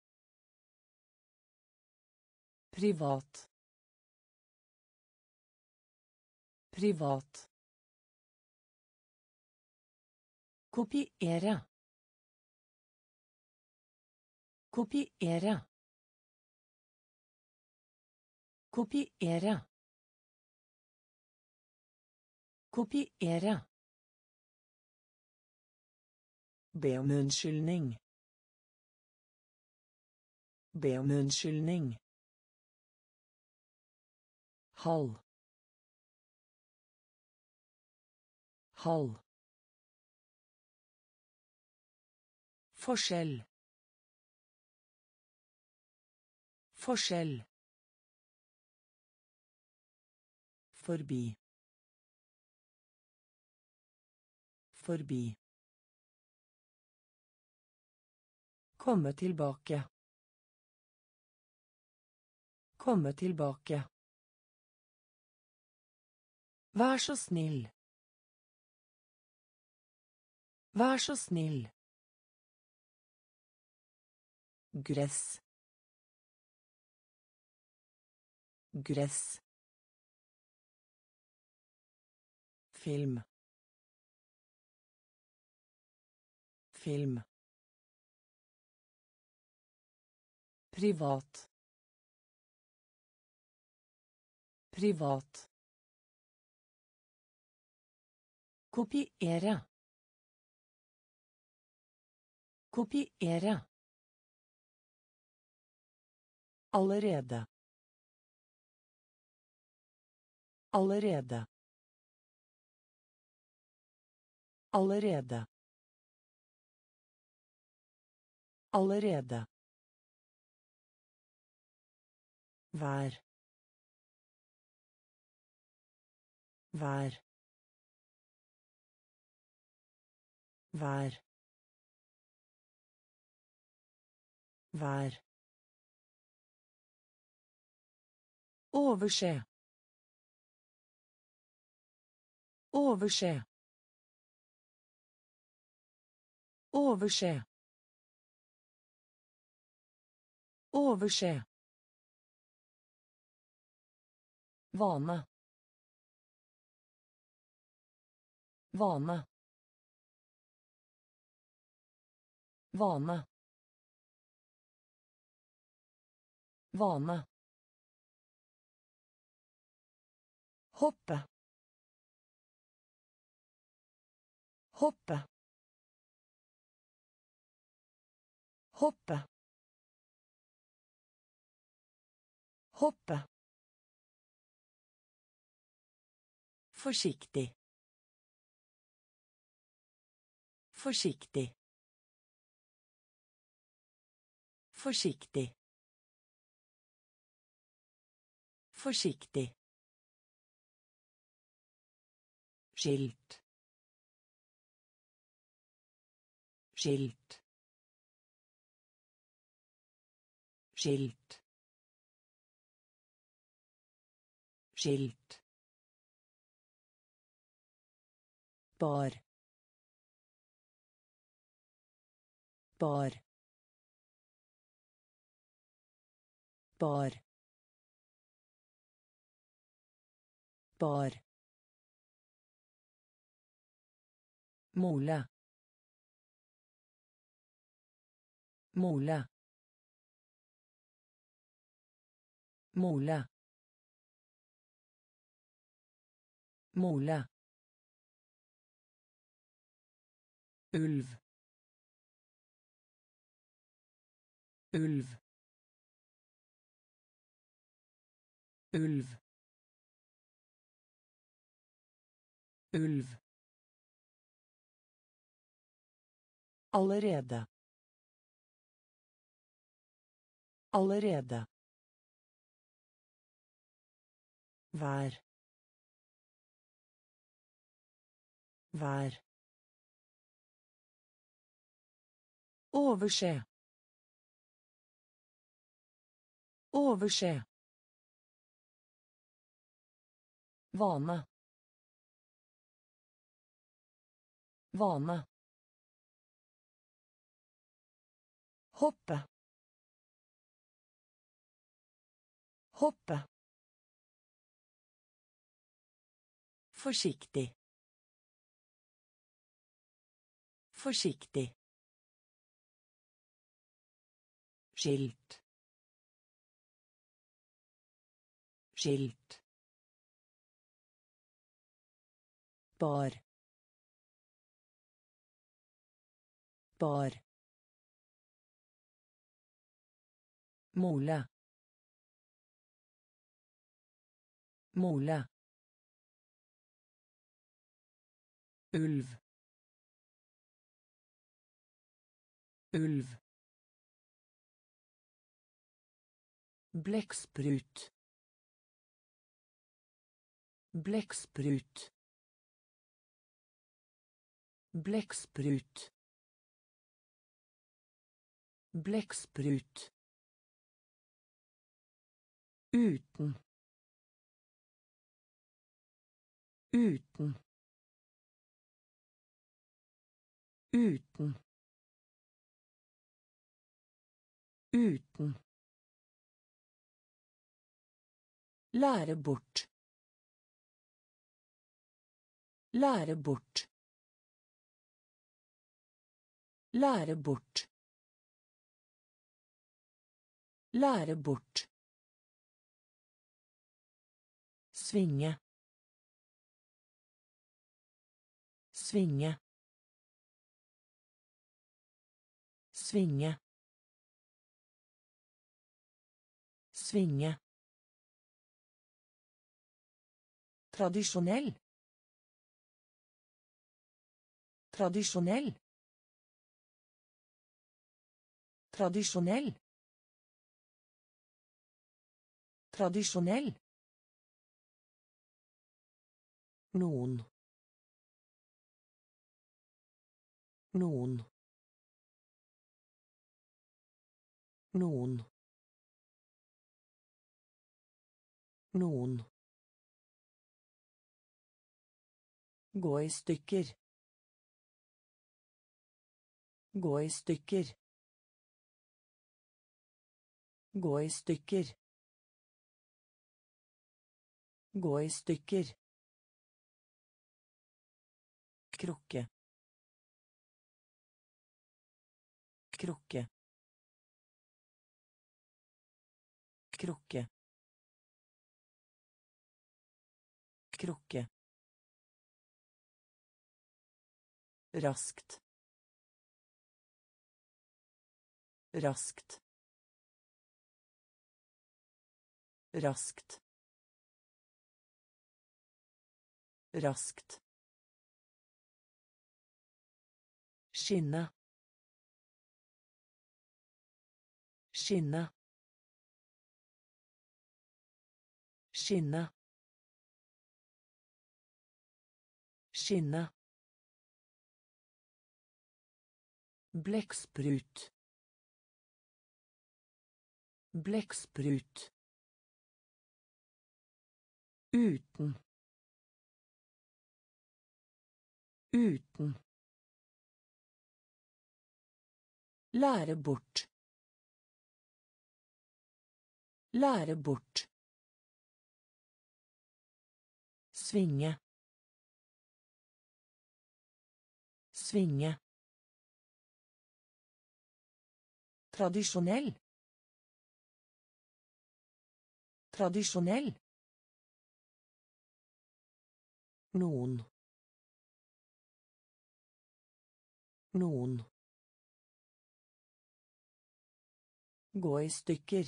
Privat. Privat. Kopiere. Kopiere. Kopiere. Kopiere. Be om unnskyldning. Be om unnskyldning. Halv. Halv. Forskjell. Forskjell. Forbi. Forbi. Komme tilbake. Komme tilbake. Vær så snill. Vær så snill. Gress. Gress. Film. Film. Privat. Privat. Kopiere. Kopiere. Allerede. Allerede. Allerede. Allerede. Vær. Vær. Vær. Vær. Overse. Overse. Overse. Overse. Vane. Vane. Vane. Vane. Hoppe. Hoppe. Hoppe. Hoppe. Forsiktig. Forsiktig. Forsiktig. Forsiktig. Skilt. Skilt. Skilt. Skilt. Bar. Bar. bar, bar, mole, mole, mole, mole, ulv, ulv, ulv, ulv, allerede, allerede, vær, vær, overse, overse, vane, vane, hoppe, hoppe, forsiktig, forsiktig, skilt, skilt, bar, bar, mole, mole, ulv, ulv, blekksprut, blekksprut, blekksprut, blekksprut, uten, uten, uten, uten, lære bort, lære bort, lære bort, lære bort, svinge, svinge, svinge, svinge, tradisjonell, tradisjonell, tradisjonell, tradisjonell, noen, noen, noen, noen, gå i stykker, gå i stykker, gå i stykker, gå i stykker, krukke, krukke, krukke, krukke, raskt, raskt, raskt, raskt, skinne, skinne, skinne, skinne, blekksprut, blekksprut, uten, uten, lære bort, Lære bort. Svinge. Svinge. Tradisjonell. Tradisjonell. Noen. Noen. Gå i stykker.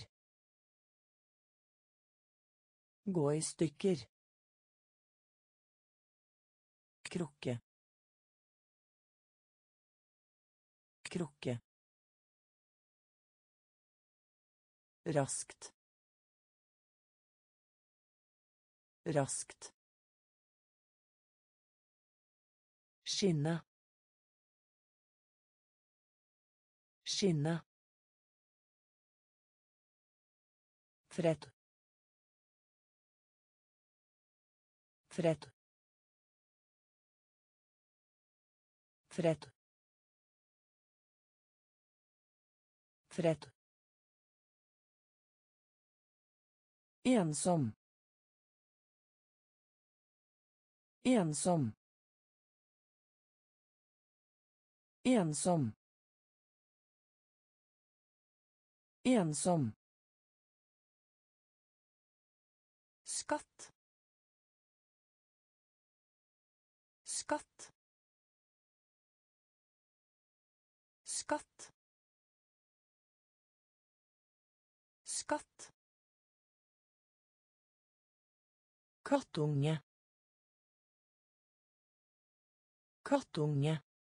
Gå i stykker. Krukke. Krukke. Raskt. Raskt. Skinne. Skinne. Fred. Fred. Fred. Fred. Ensom. Ensom. Ensom. Ensom. Skatt. Skatt. Skatt. Skatt. Kattunge. Kattunge.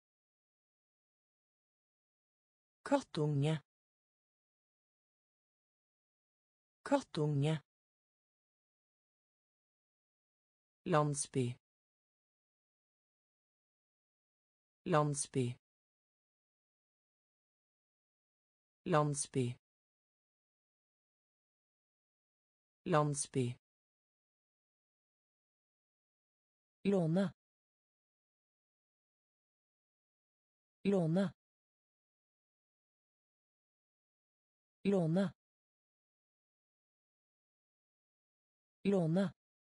Kattunge. Kattunge. Landsby. Landsby. Landsby. Landsby. Låne. Låne. Låne. Låne.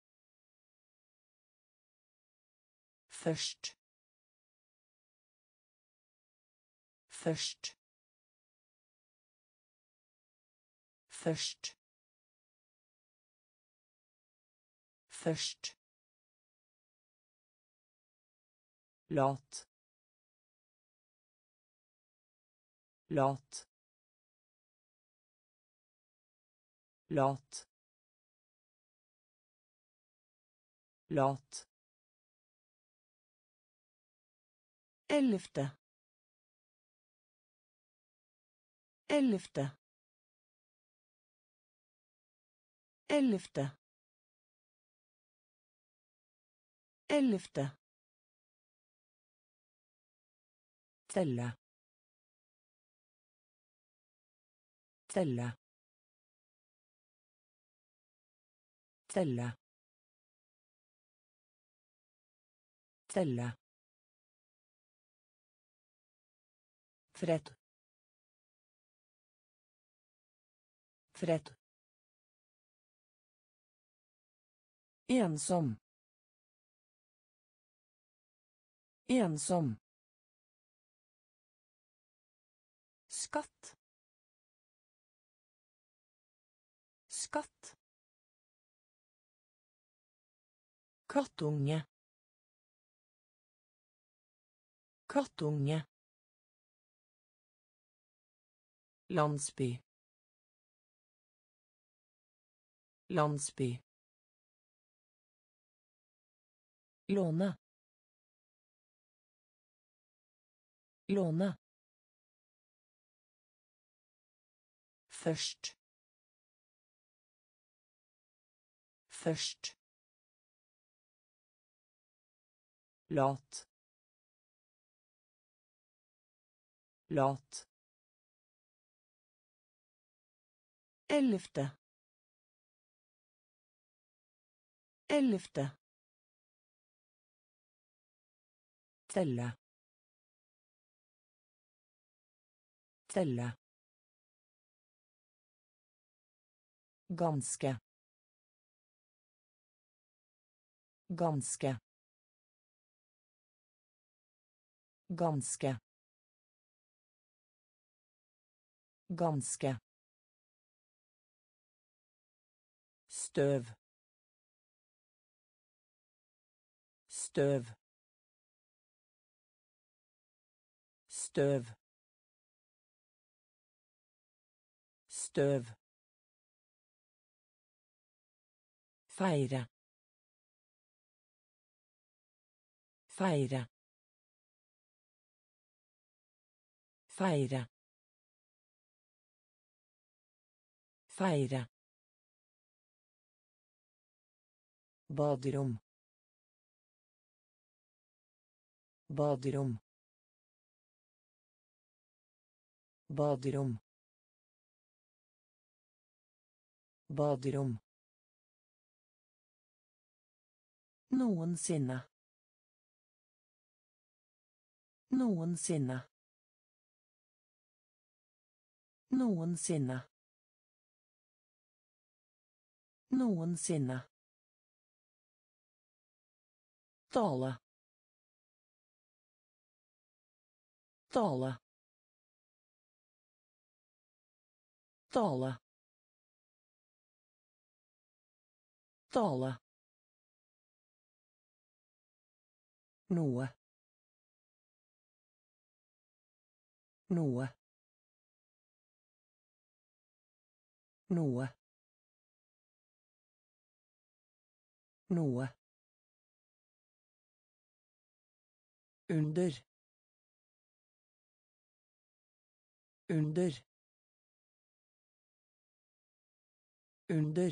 Først. Først. Først. Først. Lat. Lat. Lat. Lat. Ellevte. Ellevte. Ellevte. Ellevte. Telle. Telle. Telle. Telle. Fred. Fred. Ensom. Ensom. Skatt. Skatt. Kattunge. Kattunge. Landsby. Landsby. Låne. Låne. Først. Først. Lat. Lat. Ellevte. Ellevte. Telle. Telle. Ganske. Ganske. Ganske. Ganske. Støv. Støv. Støv. Støv. Feire. Feire. Feire. Feire. Baderom. Baderom. Baderom. Baderom. Noensinne. Noensinne. Noensinne. Noensinne. Tale. Tale. Tale. Tale. Noe. Noe. Noe. Noe. Under. Under. Under.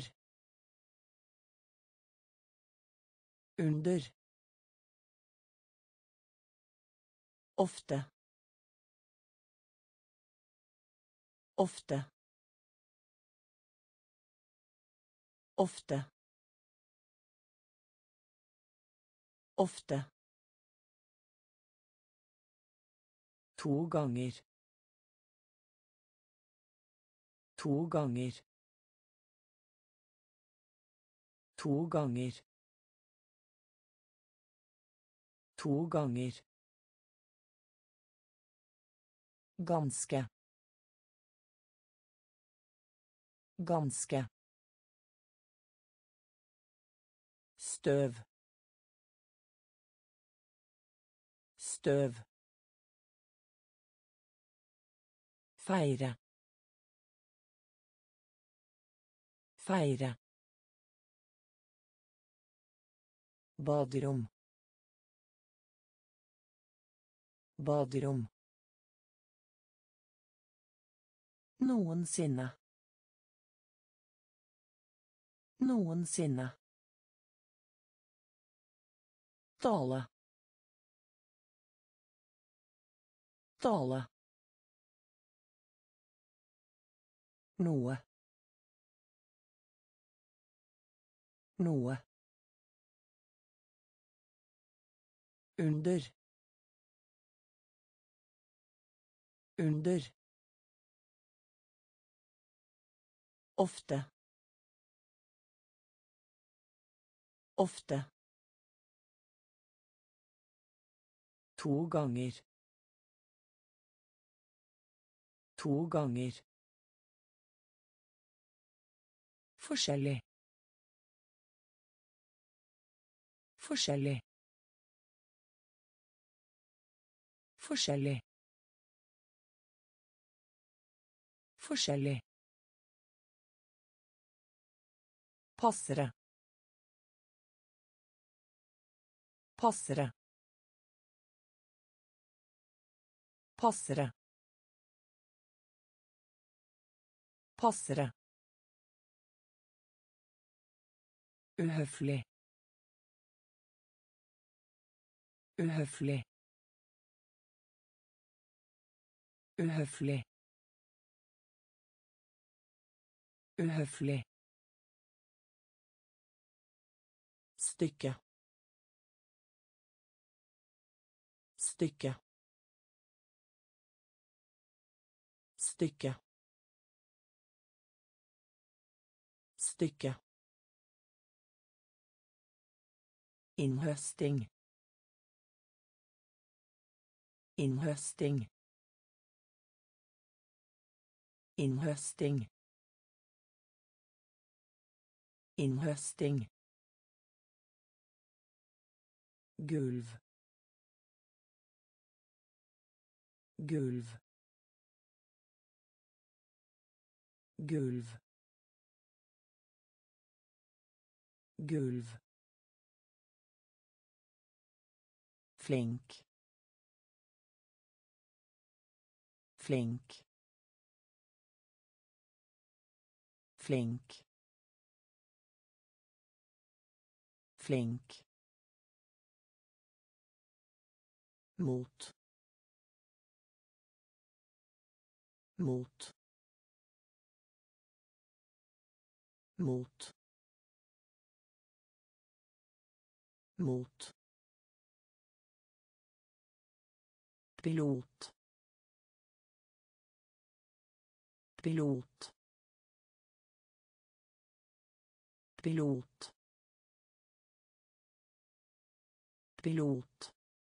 Under. Ofte. Ofte. Ofte. Ofte. 2 ganger. 2 ganger. 2 ganger. 2 ganger. Ganske. Ganske. Støv. Støv. Feire. Feire. Baderom. Baderom. Noensinne. Noensinne. Tale. Tale. Noe. Noe. Under. Under. Ofte. Ofte. 2 ganger. 2 ganger. Forskjellig. Forskjellig. Forskjellig. Forskjellig. Passere. Passere. Passere. Passere. Uhøflig. Uhøflig. Uhøflig. Uhøflig. Stykke. Stykke. Stykke. stycke, innhøsting, innhøsting, innhøsting, innhøsting, gulv, gulv, gulv, gulv, flink, flink, flink, flink, mot, mot, mot, mot, pilot, pilot, pilot, pilot,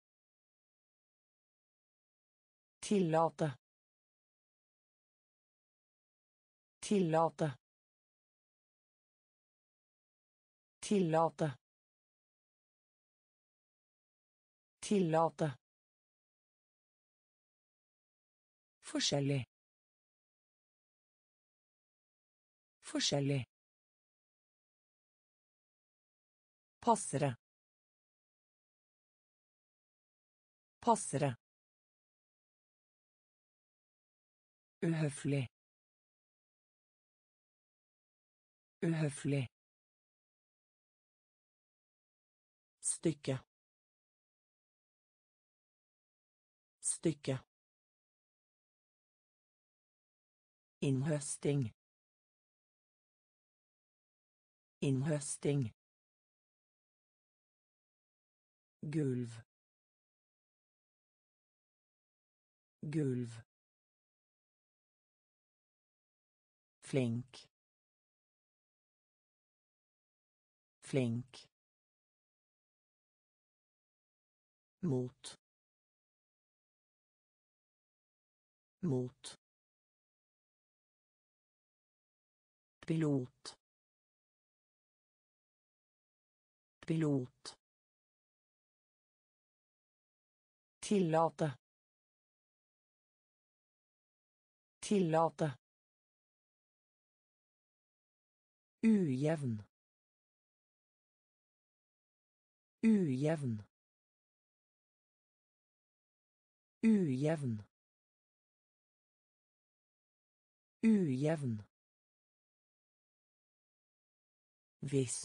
tillate, tillate, tillate, tillate, forskjellig, forskjellig, passere, passere, uhøflig, uhøflig, stycke, stycke, innhøsting, innhøsting, gulv, gulv, flink, flink, mot, mot, pilot, pilot, tillate, tillate, ujevn, ujevn, ujevn, ujevn, hvis,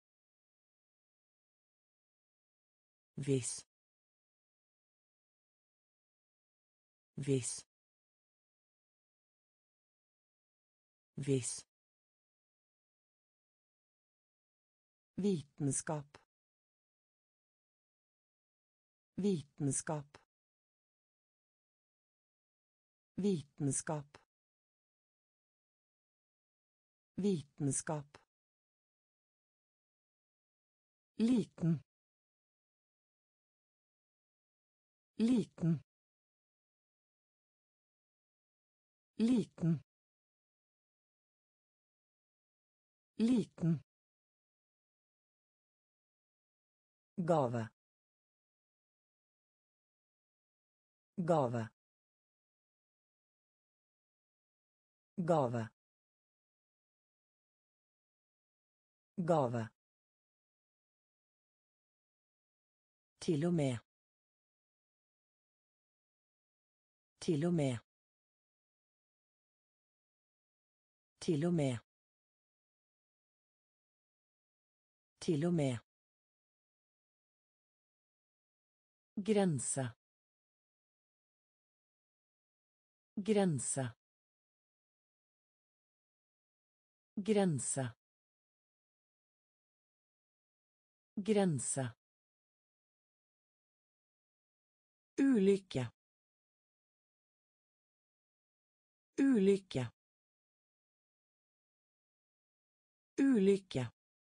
hvis, hvis, hvis, vitenskap, vitenskap, vitenskap, vitenskap, liten, liten, liten, liten, gave, gave, gave, gave, til og med, til og med, til og med, til og med, grense, grense, grense, grense, ulykke, ulykke, Ulykke.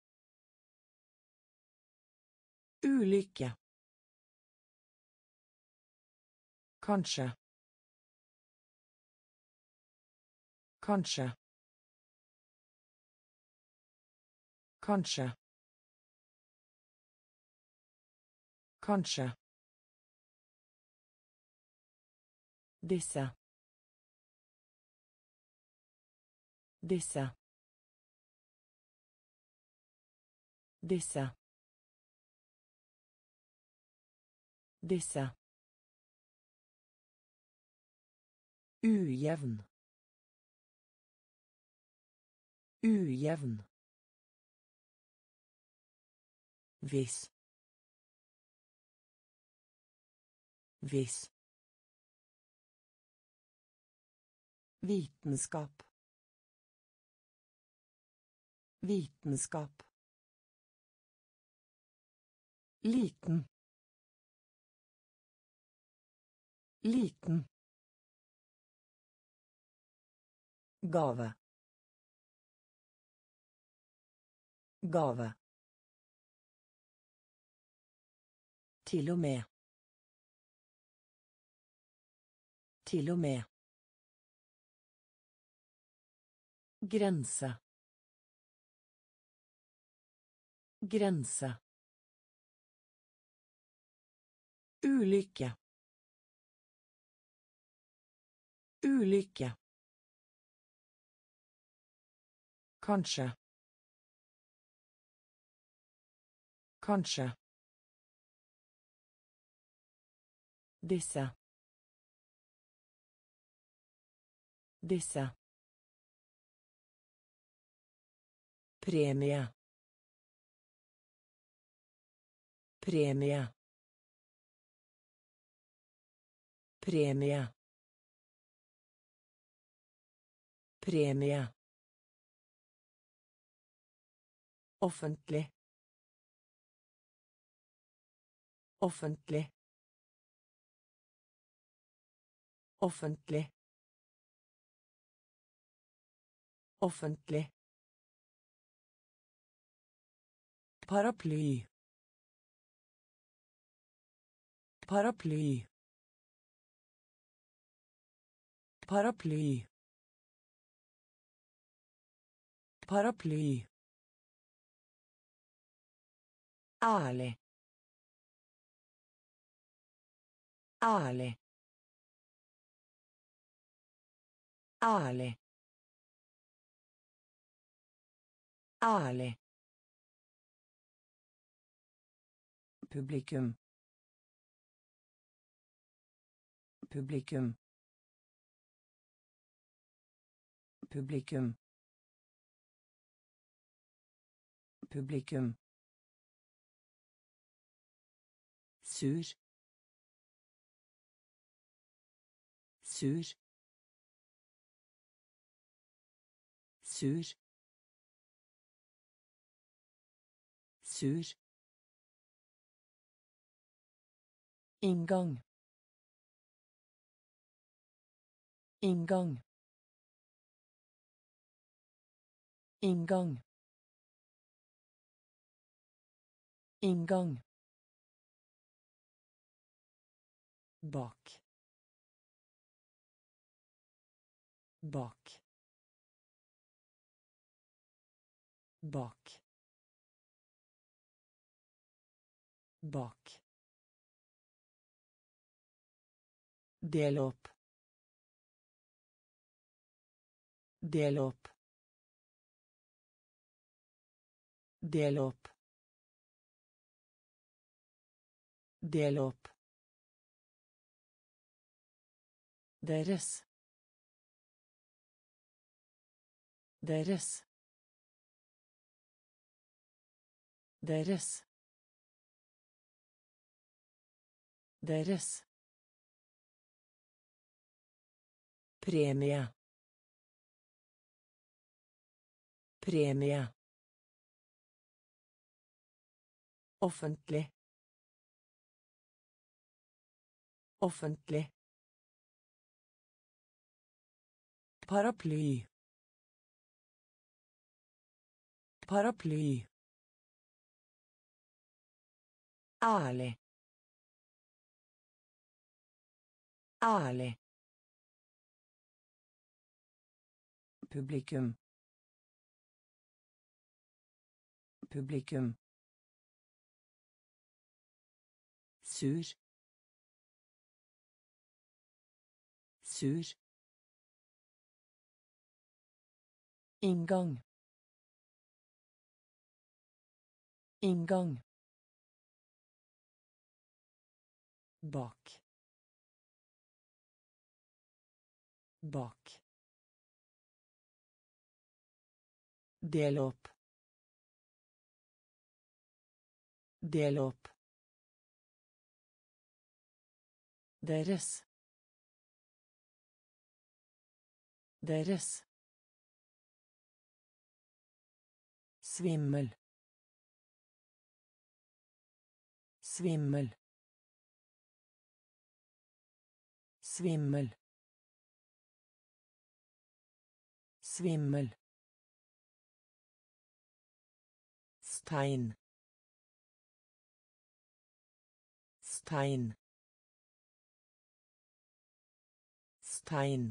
Ulykke. Kanskje. Kanskje. Kanskje. Kanskje. Disse. Disse. Disse. Disse. Ujevn. Ujevn. Hvis. Hvis. Vitenskap. Vitenskap. Liten. Liten. Gave. Gave. Til og med. Til og med. Grense. Grense. Ulykke. Ulykke. Kanskje. Kanskje. Disse. Disse. Premie. Premie. Premie. Premie. Offentlig. Offentlig. Offentlig. Offentlig. Paraply. Paraply. Paraply. Paraply. Ærlig. Ærlig. Ærlig. Ærlig. Publikum. Publikum. Publikum. Publikum. Sur. Sur. Sur. Sur. Inngang. Inngang. Inngang. Inngang. Bak. Bak. Bak. Bak. Del opp. Del opp. Del opp. Del opp. Deres. Deres. Deres. Deres. Premie. Premie. Offentlig. Offentlig. Paraply. Paraply. Ærlig. Ærlig. Publikum. Publikum. Sur. Sur. Inngang. Inngang. Bak. Bak. Del opp. Del opp. Deres. Deres. Svimmel. Svimmel. Svimmel. Svimmel. Stein. Stein. Stein.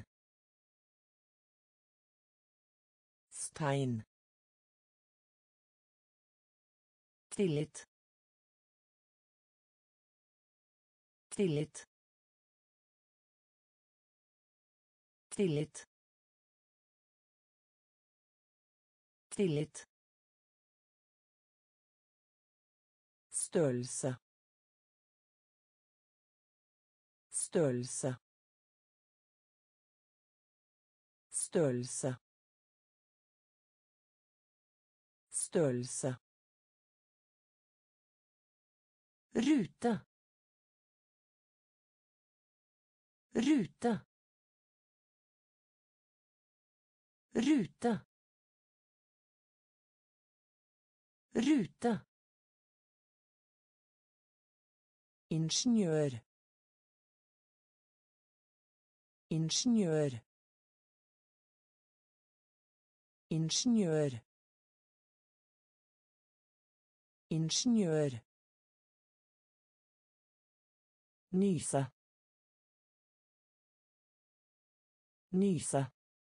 Stein. Tillit. Tillit. Tillit. Tillit. Størrelse. Størrelse. Størrelse. Størrelse. Rute. Rute. Rute. Rute. Ingeniør. Ingeniør. Ingeniør. Ingeniør. Nyse. Nyse.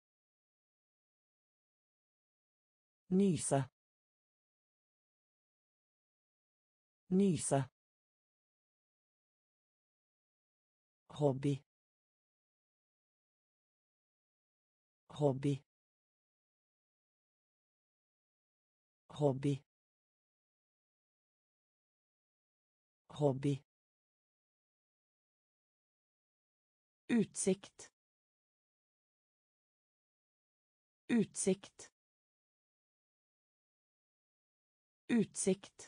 Nyse. Nyse. Hobby. Hobby. Hobby. Hobby. Utsikt. Utsikt. Utsikt.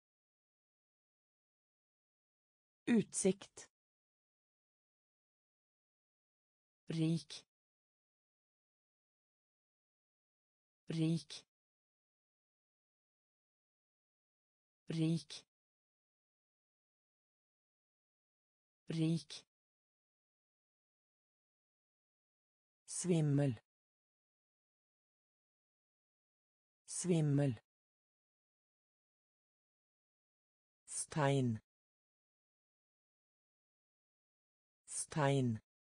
Utsikt. Rik. Rik. Rik. Rik. Svimmel. Svimmel. Stein. Stein.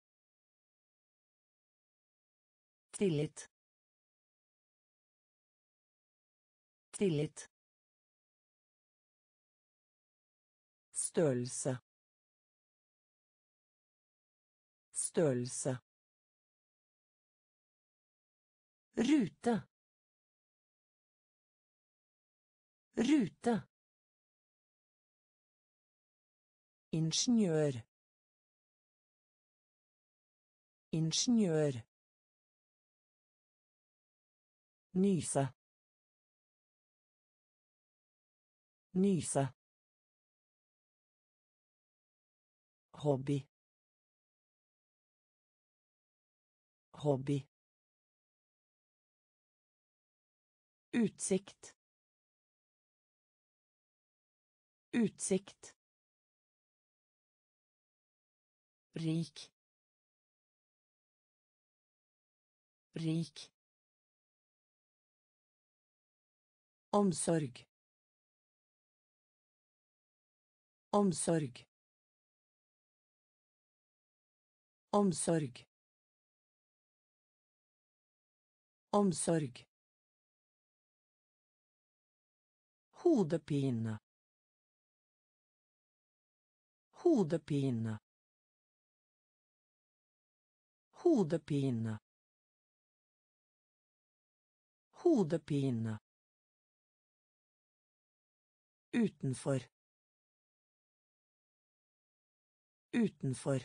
Tillit. Tillit. Størrelse. Størrelse. Rute. Rute. Ingeniør. Ingeniør. Nyse. Nyse. Hobby. Hobby. Utsikt. Utsikt. Rik. Rik. Omsorg. Omsorg. Omsorg. Omsorg. Hodepine. Hodepine. Hodepine. Hodepine. Utenfor. Utenfor.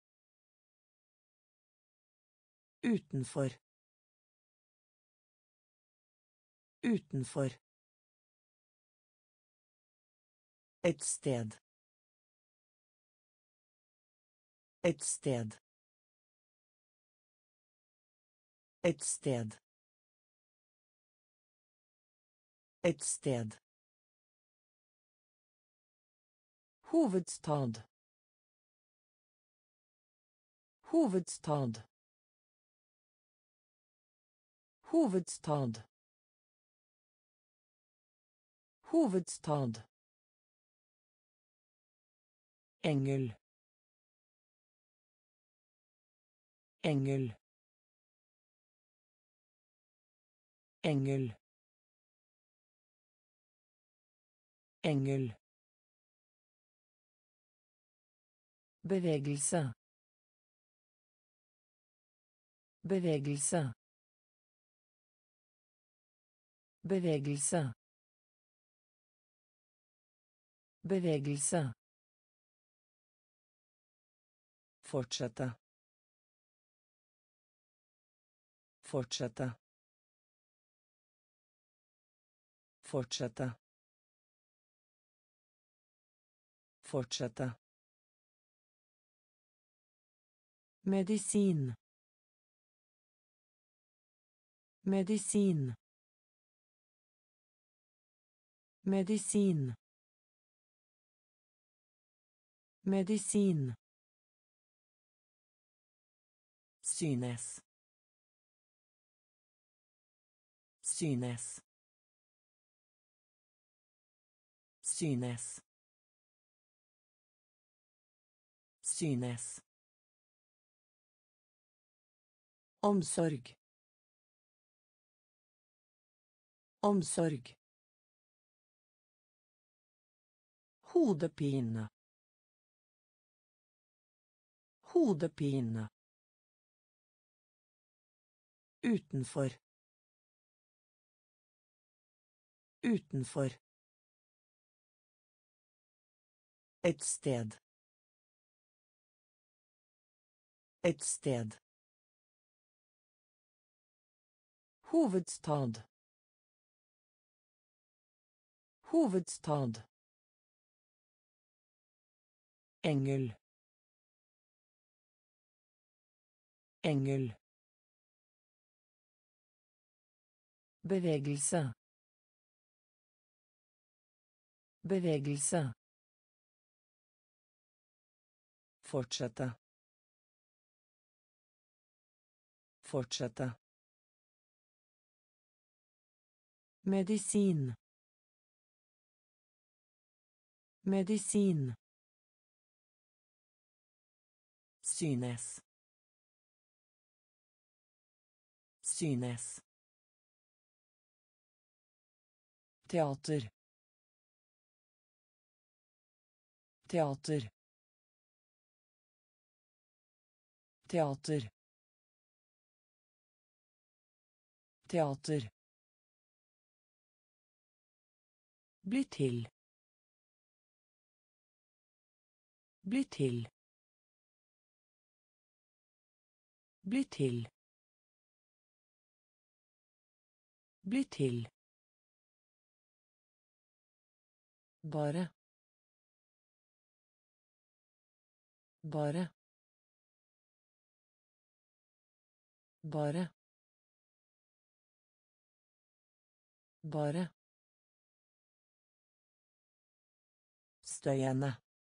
Utenfor. Utenfor. Et sted. Et sted. Et sted. Et sted. Hovedstad. Hovedstad. Hovedstad. Hovedstad. Engel. Engel. Engel. Engel. Bevegelse. Bevegelse. Bevegelse. Bevegelse. Fortsette. Fortsette. Fortsette. Fortsette. Medisin. Medisin. Medisin. Medisin. Synes. Synes. Synes. Synes. Omsorg. Omsorg. Hodepine. Hodepine. Utenfor. Utenfor. Et sted. Et sted. Hovedstad. Hovedstad. Engel. Engel. Bevegelse. Bevegelse. Fortsette. Fortsette. Medisin. Medisin. Synes. Synes. Teater. Teater. Teater. Teater. Bli til. Bli til. Bli til. Bli til. Bare. Bare. Bare. Bare. Støyende.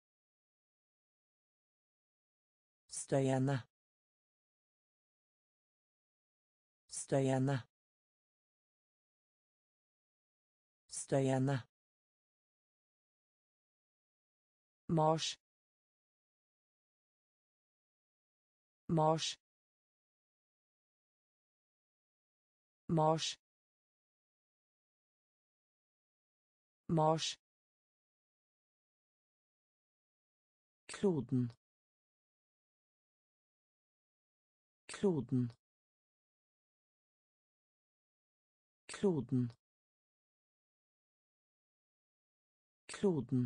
Støyende. Støyende. Støyende. Mars. Mars. Mars. Mars. Kloden. Kloden. Kloden. Kloden.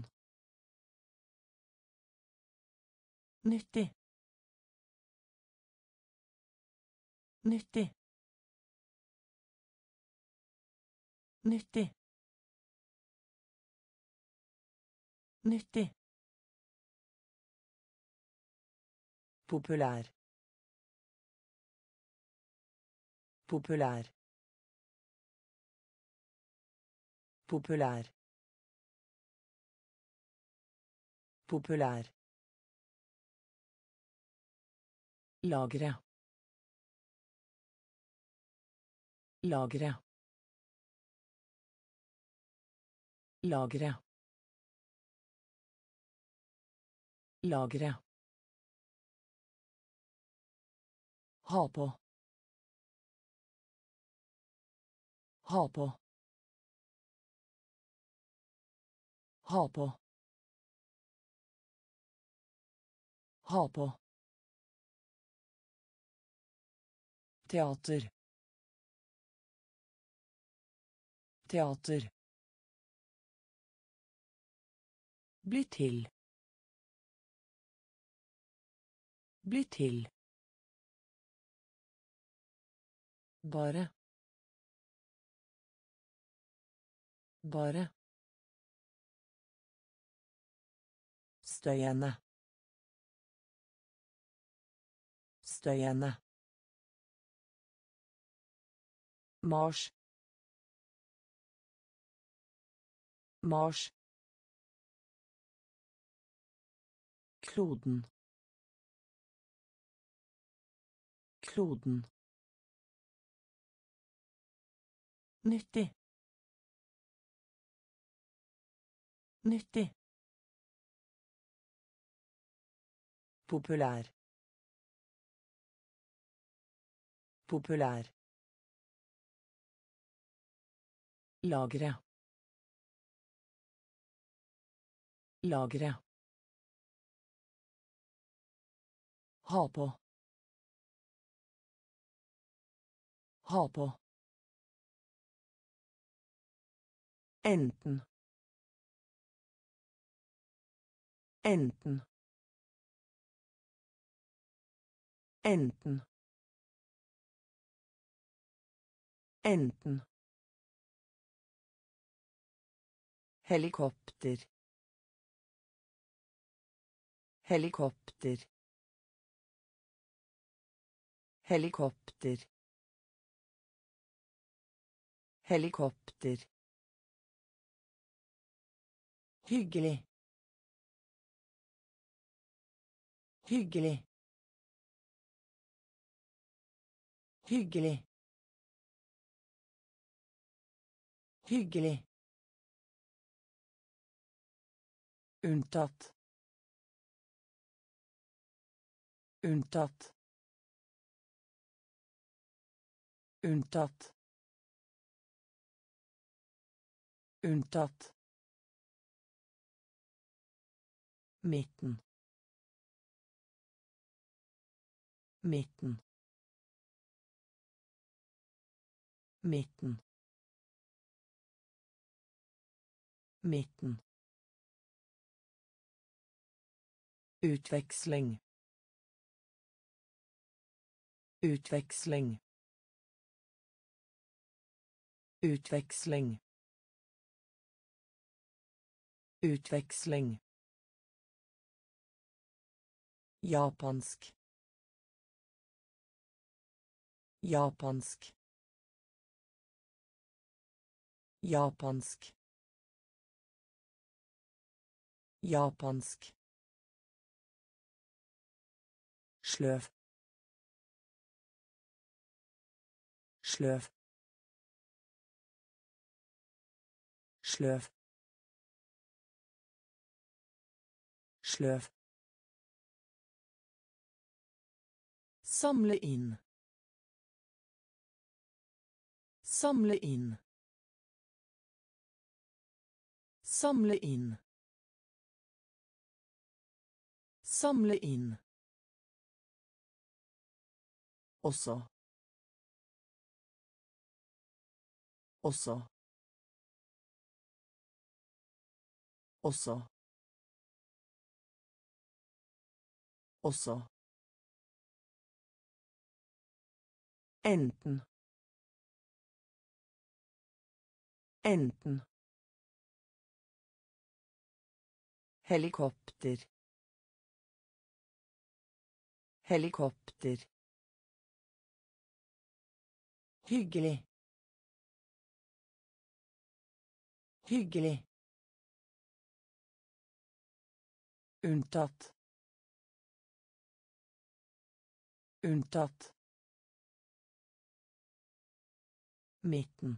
Nyttig. Nyttig. Nyttig. Nyttig. Populær. Populær. Populær. Populær. Lagre. Lagre. Lagre. Lagre. Ha på. Ha på. Ha på. Ha på. Teater. Teater. Bli til. Bli til. Bare. Bare. Støyende. Støyende. Mars. Mars. Kloden. Kloden. Nyttig. Nyttig. Populær. Populær. Lagre. Lagre. Ha på. Ha på. Enten. Enten. Enten. Enten. Helikopter. Helikopter. Helikopter. Helikopter. Hyggelig. Hyggelig. Hyggelig. Hyggelig. Unntatt. Unntatt. Unntatt. Unntatt. Midten. Midten. Midten. Midten. Utveksling. Utveksling. Utveksling. Utveksling. Japansk. Japansk. Japansk. Japansk. Sløv. Sløv. sløv, sløv, samle inn, samle inn, samle inn, samle inn, også, også, også, også, enten, enten, helikopter, helikopter, hyggelig, hyggelig, unntatt, unntatt, midten,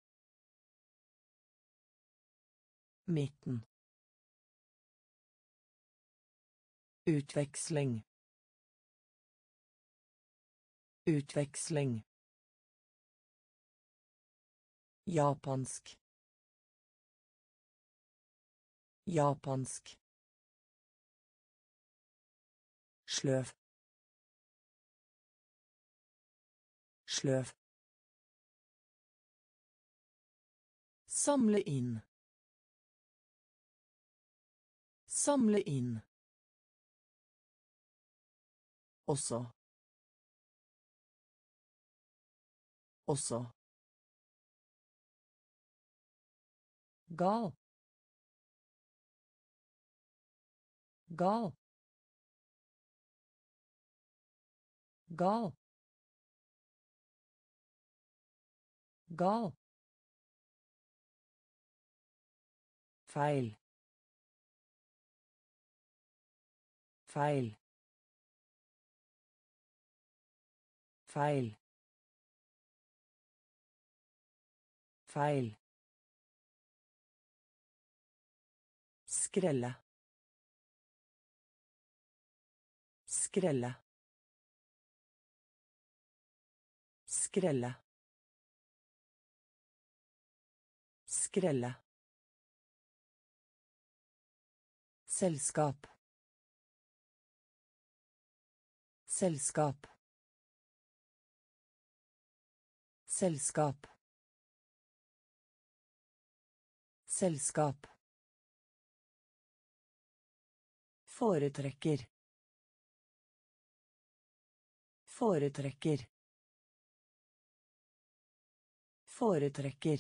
midten, utveksling, utveksling, japansk, japansk, sløv, sløv, samle inn, samle inn, også, også, gal, gal, gal, gal, feil, feil, feil, feil, skrelle, skrelle, skrelle, skrelle, selskap, selskap, selskap, selskap, foretrekker, foretrekker, foretrekker,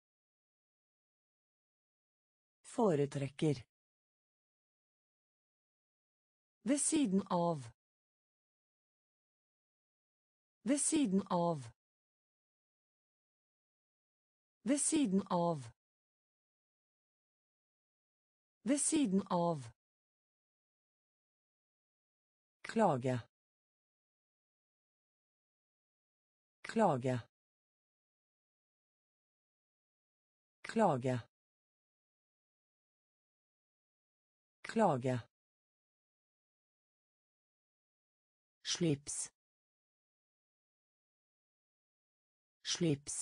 foretrekker, ved siden av, ved siden av, ved siden av, ved siden av, klage, klage, klage, klage, slips, slips,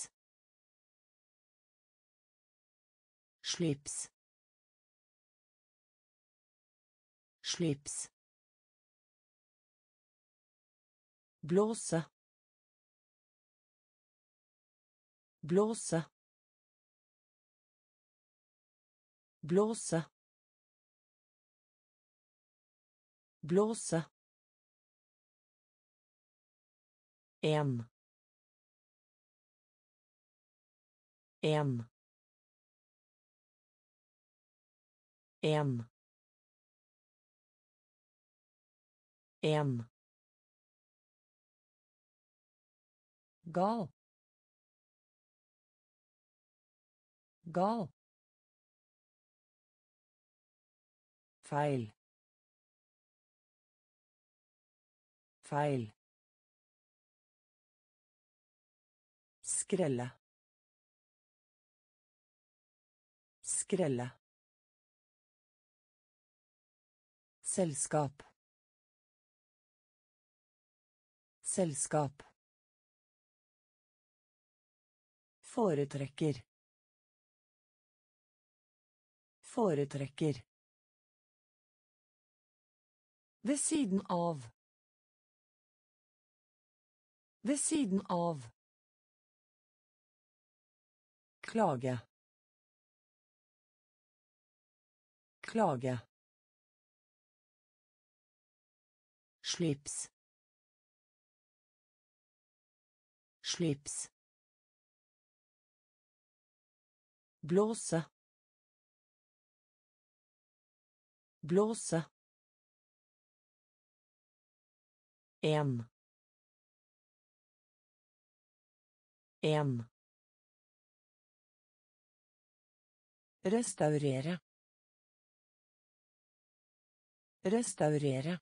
slips, slips, blåse, blåse, blåse, blåse, en, en, en, en, gal, gal, feil, feil, skrelle, Skrelle. Selskap. Selskap. Foretrekker. Foretrekker. Ved siden av. Ved siden av. Klage. Klage. Slips. Slips. Blåse. Blåse. En. En. Restaurere. Restaurere.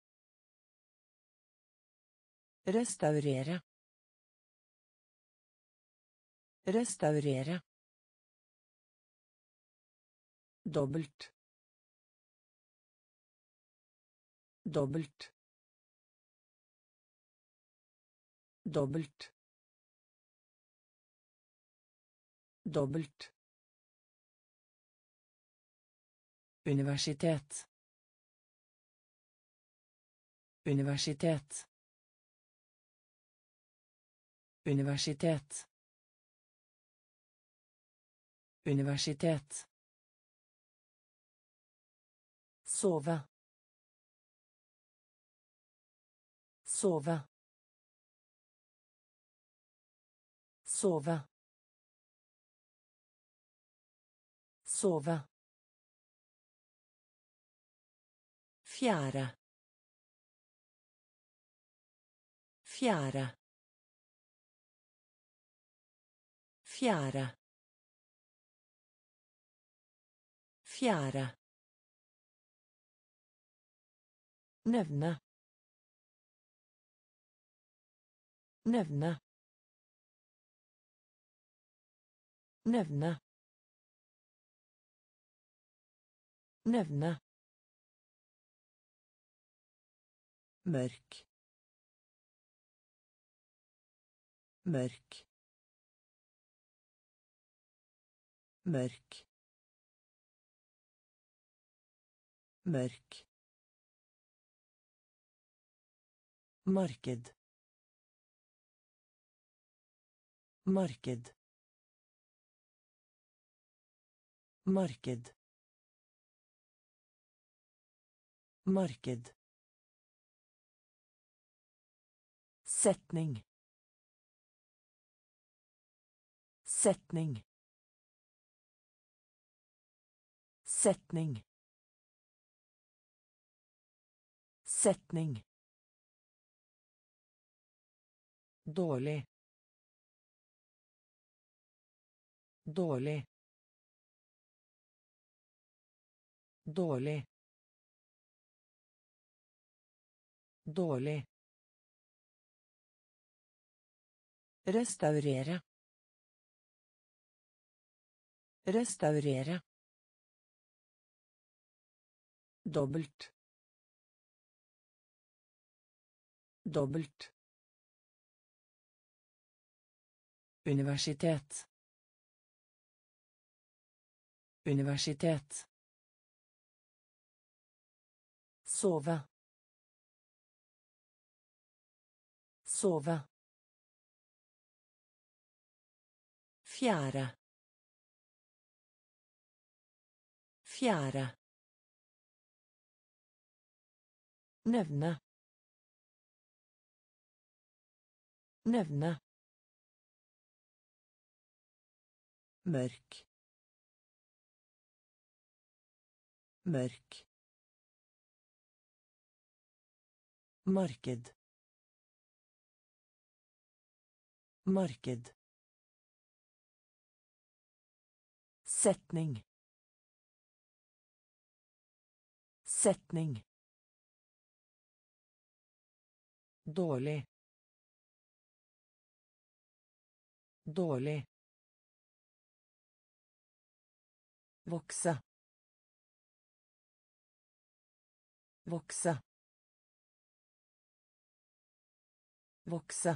Restaurere. Restaurere. Dobbelt. Dobbelt. Dobbelt. Dobbelt. Universitet. Universitet. Universitet. Universitet. Sove. Sove. Sove. Sove. Fjære. Fjære. Fjære. Fjære. Nevne. Nevne. Nevne. Nevne. Mørk. Mørk. Mørk. Mørk. Marked. Marked. Marked. Marked. Setning. Setning. Setning. Setning. Dårlig. Dårlig. Dårlig. Dårlig. Restaurere. Restaurere. Dobbelt. Dobbelt. Universitet. Universitet. Sove. Sove. Fjære. Fjære. Nevne. Nevne. Mørk. Mørk. Marked. Marked. Setning. Setning. Dårlig. Dårlig. vokse, vokse, vokse,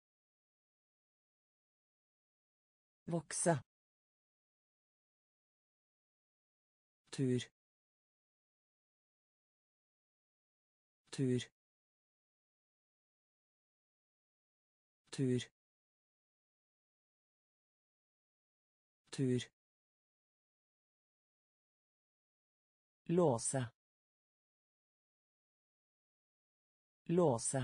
vokse, tur, tur, tur, tur, låse, låse,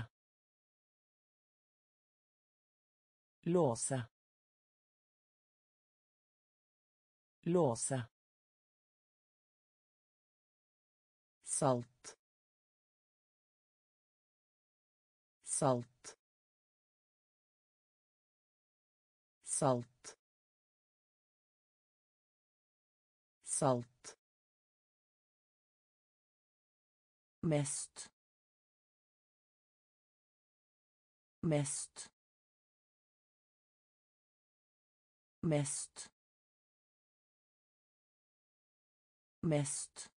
låse, låse, salt, salt, salt, salt, mest, mest, mest, mest,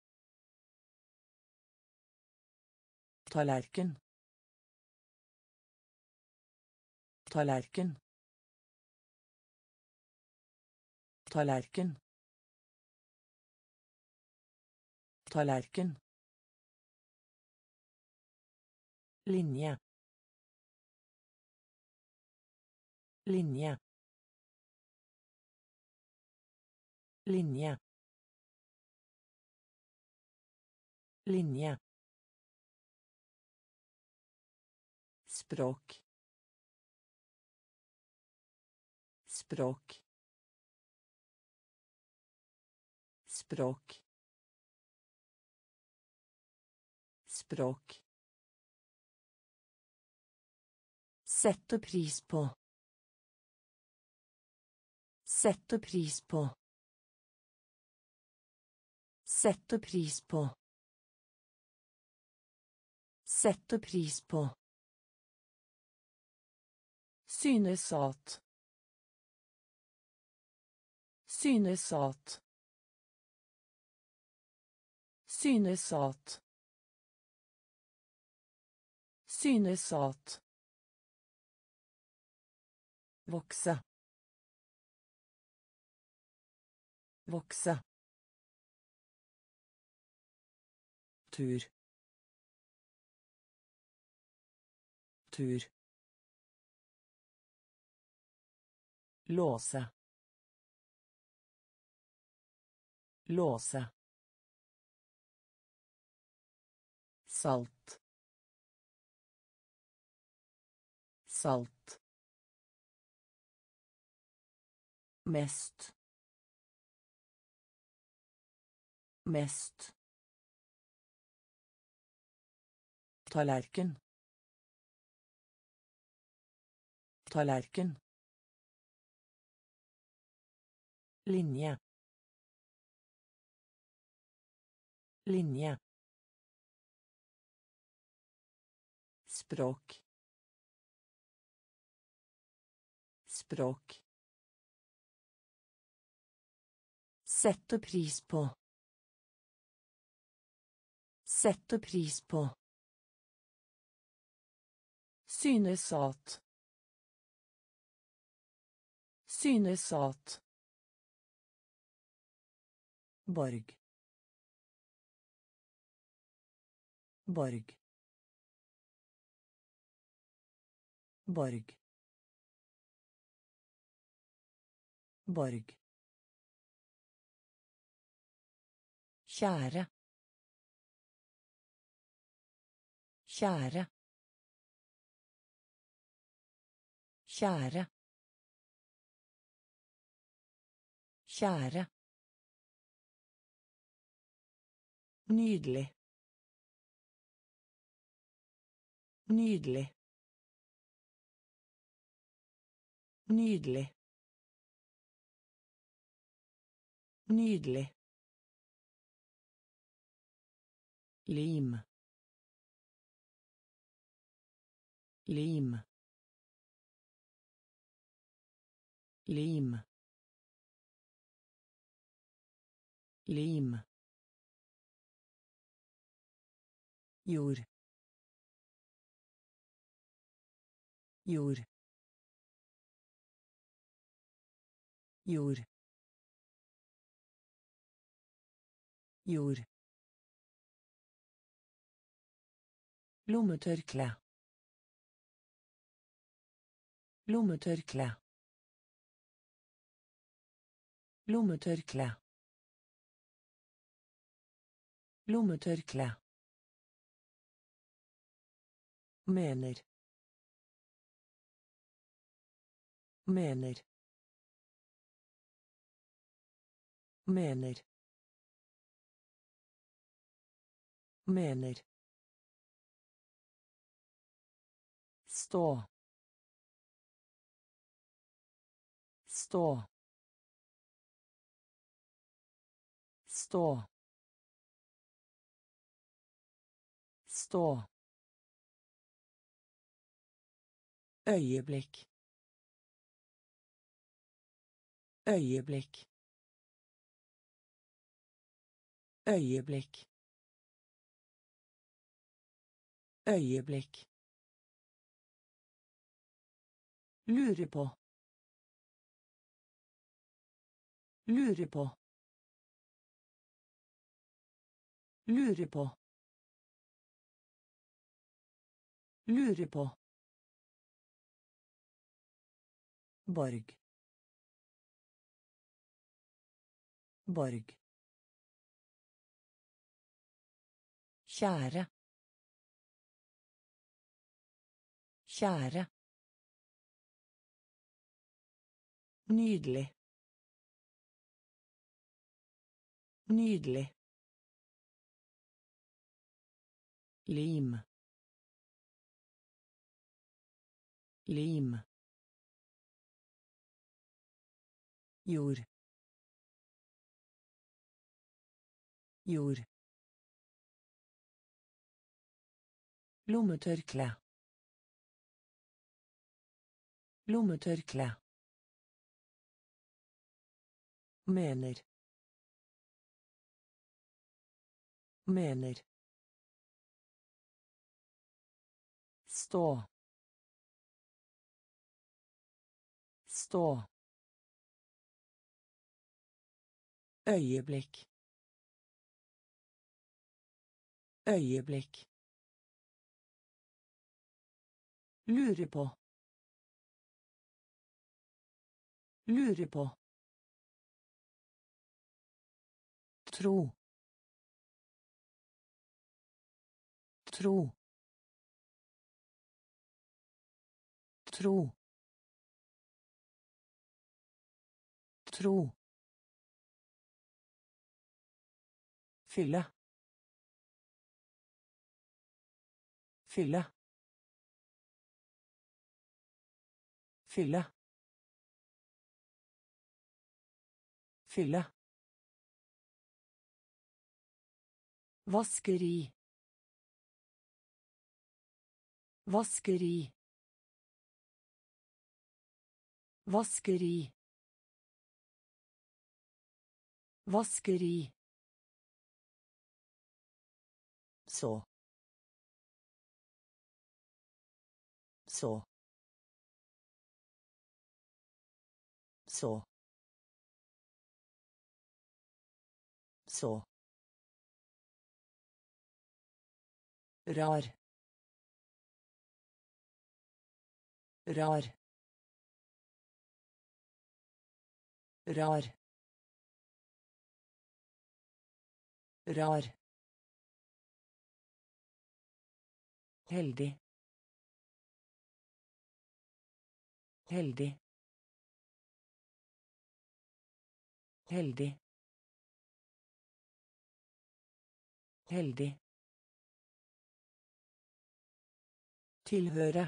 tallerken, tallerken, tallerken, tallerken, linje, linje, linje, linje, språk, språk, språk, språk, sette pris på, sette pris på, sette pris på, sette pris på, synes at, synes at, synes at, synes at, vokse, vokse, tur, tur, låse, låse, salt, salt, mest, mest, tallerken, tallerken, linje, linje, språk, språk, sette pris på, sette pris på, synes at, synes at, borg, borg, borg, borg, kjære, kjære, kjære, kjære, nydelig, nydelig, nydelig, nydelig, lim, lim, lim, lim, jord, jord, jord, jord, lommetørkle, lommetørkle, lommetørkle, lommetørkle, mener, mener, mener, mener, stå, stå, stå, stå, øyeblikk, øyeblikk, øyeblikk, øyeblikk, lure på, lure på, lure på, lure på, borg, borg, kjære, kjære, nydelig, nydelig, lim, lim, jord, jord, lommetørkle, lommetørkle, mener, mener, stå, stå, øyeblikk, øyeblikk, lure på, lure på, tro, tro, tro, tro, fylle, fylle, fylle, fylle, vaskeri, vaskeri, vaskeri, vaskeri, så, så, så, så, rar, rar, rar, rar, heldig, heldig, heldig, heldig, tilhøre,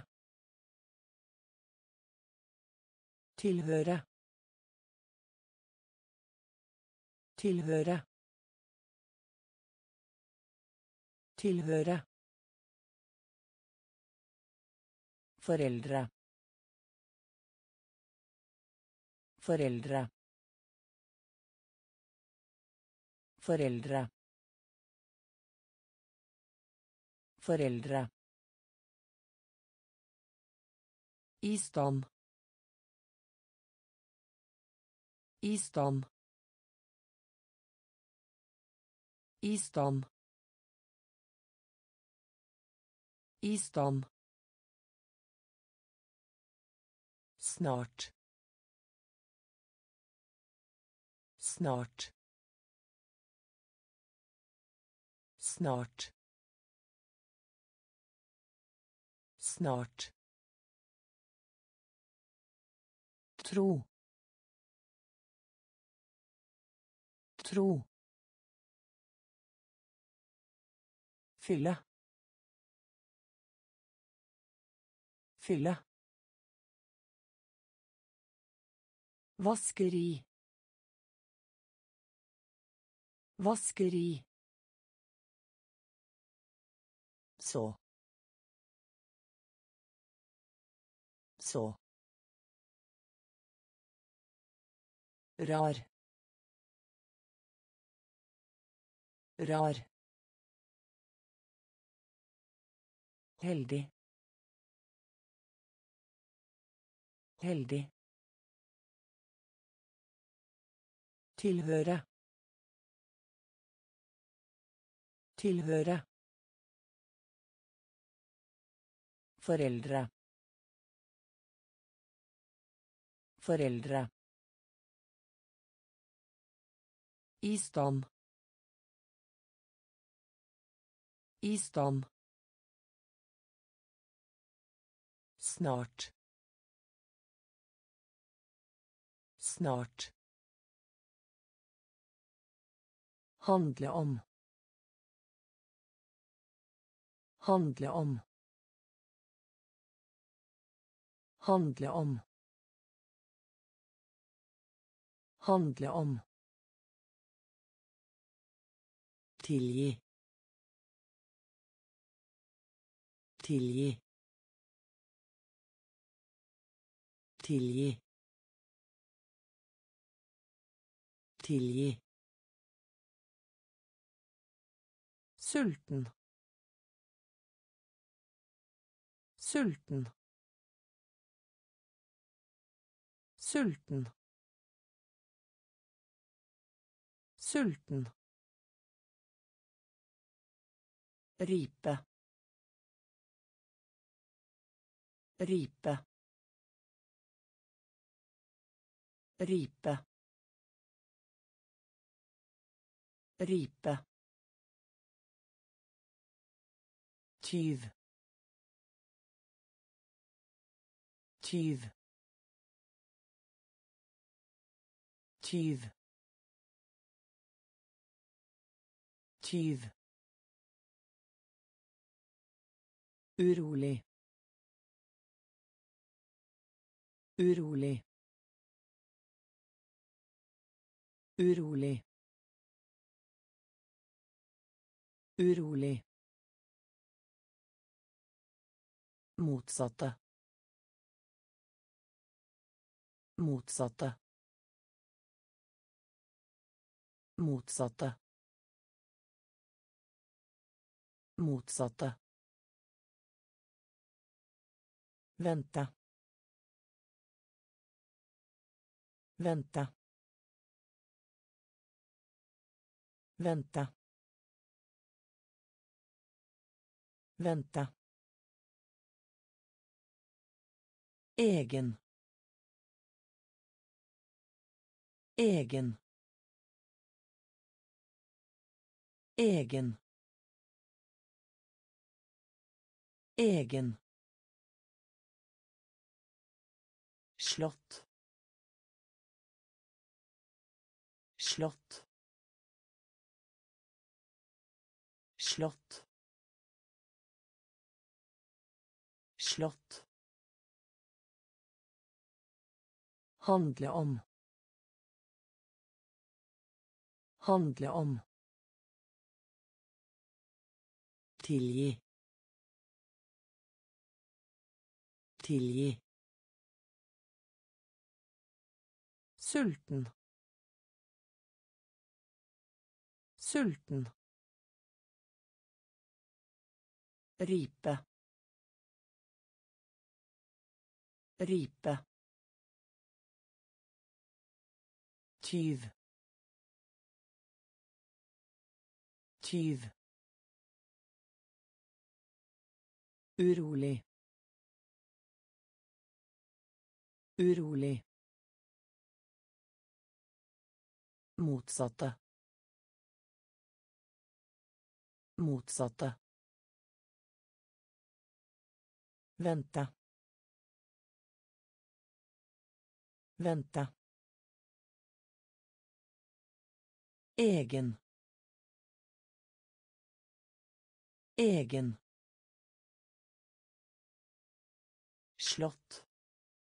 tilhøre, tilhøre, tilhøre, foreldre, foreldre, Foreldre. Foreldre. I stand. I stand. I stand. I stand. Snart. Snart. Snart. Snart. Tro. Tro. Fylle. Fylle. Vaskeri. Vaskeri. Så. Så. Rar. Rar. Heldig. Heldig. Tilhøre. Tilhøre. Foreldre. Foreldre. I stand. I stand. Snart. Snart. Handle om. Handle om. Handle om. Handle om. Tilgi. Tilgi. Tilgi. Tilgi. Sulten. Sulten. Sulten. Sulten. Ripe. Ripe. Ripe. Ripe. Tyv. Tyv. Tyv. Tyv. Urolig. Urolig. Urolig. Urolig. Motsatte. Motsatte. Motsatte. Motsatte. Vente. Vente. Vente. Vente. Egen. Egen. Egen. Egen. Slott. Slott. Slott. Slott. Handle om. Handle om. Tilgi. Tilgi. Sulten. Sulten. Ripe. Ripe. Tyv. Tyv. Urolig. Urolig. Motsatte. Motsatte. Vente. Vente. Egen. Egen. Slott.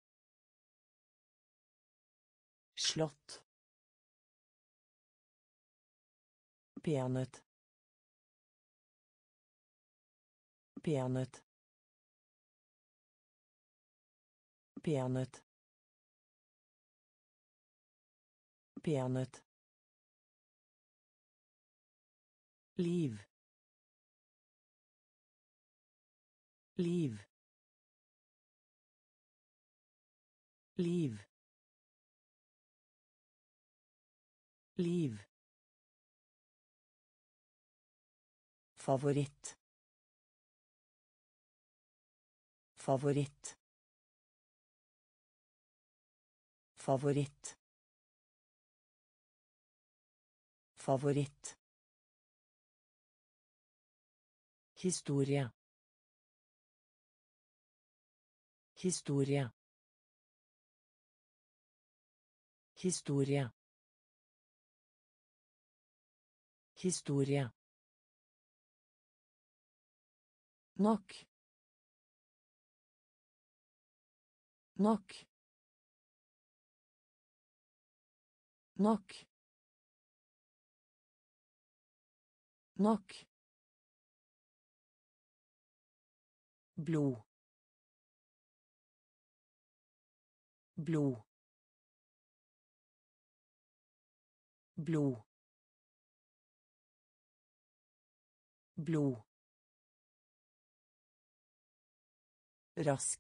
Slott. Peanøtt. Peanøtt. Peanøtt. Peanøtt. Liv. Liv. Liv. Liv. Favoritt. Favoritt. Favoritt. Favoritt. Historie. Historie. Historie. Historie. Nok. Nok. Nok. Nok. Blod. Blod. Blod. Blod. Rask.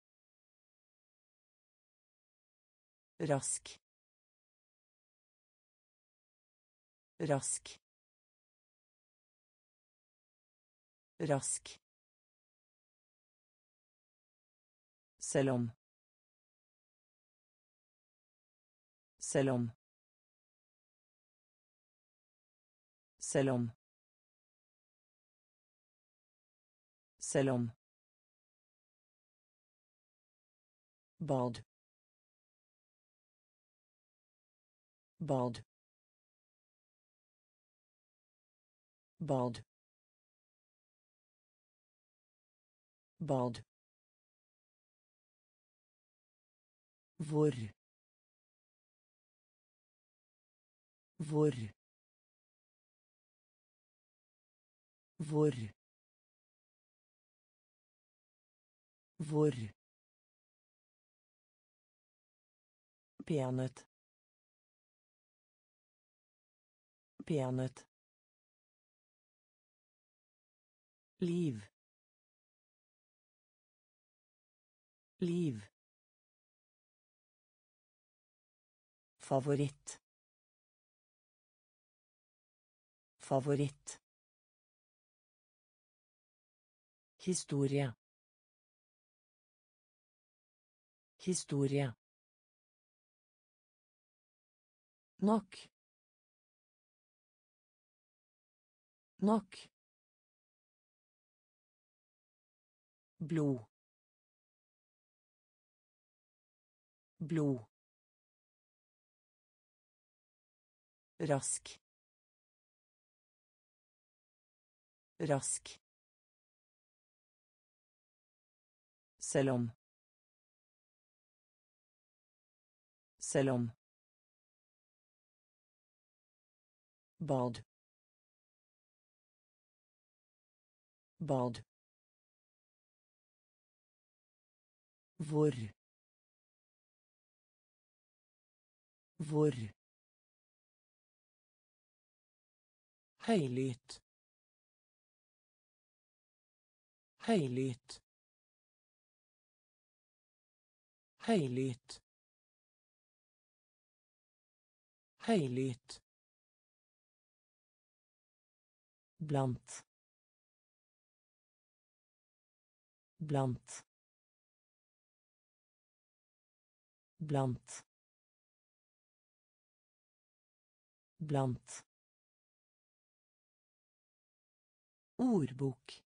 Rask. Rask. Rask. Selv om. Selv om. Selv om. Selv om. Bad. Bad. Bad. Bad. Hvor. Hvor. Hvor. Hvor. Peanøtt. Peanøtt. Liv. Liv. Favoritt. Favoritt. Historie. Historie. Nok. Nok. Blod. Blod. Rask. Rask. Selv om. Selv om. Bad. Bad. Hvor. Hvor. Høylytt. Høylytt. Høylytt. Høylytt. Blant. Blant. Blant. Blant. Ordbok.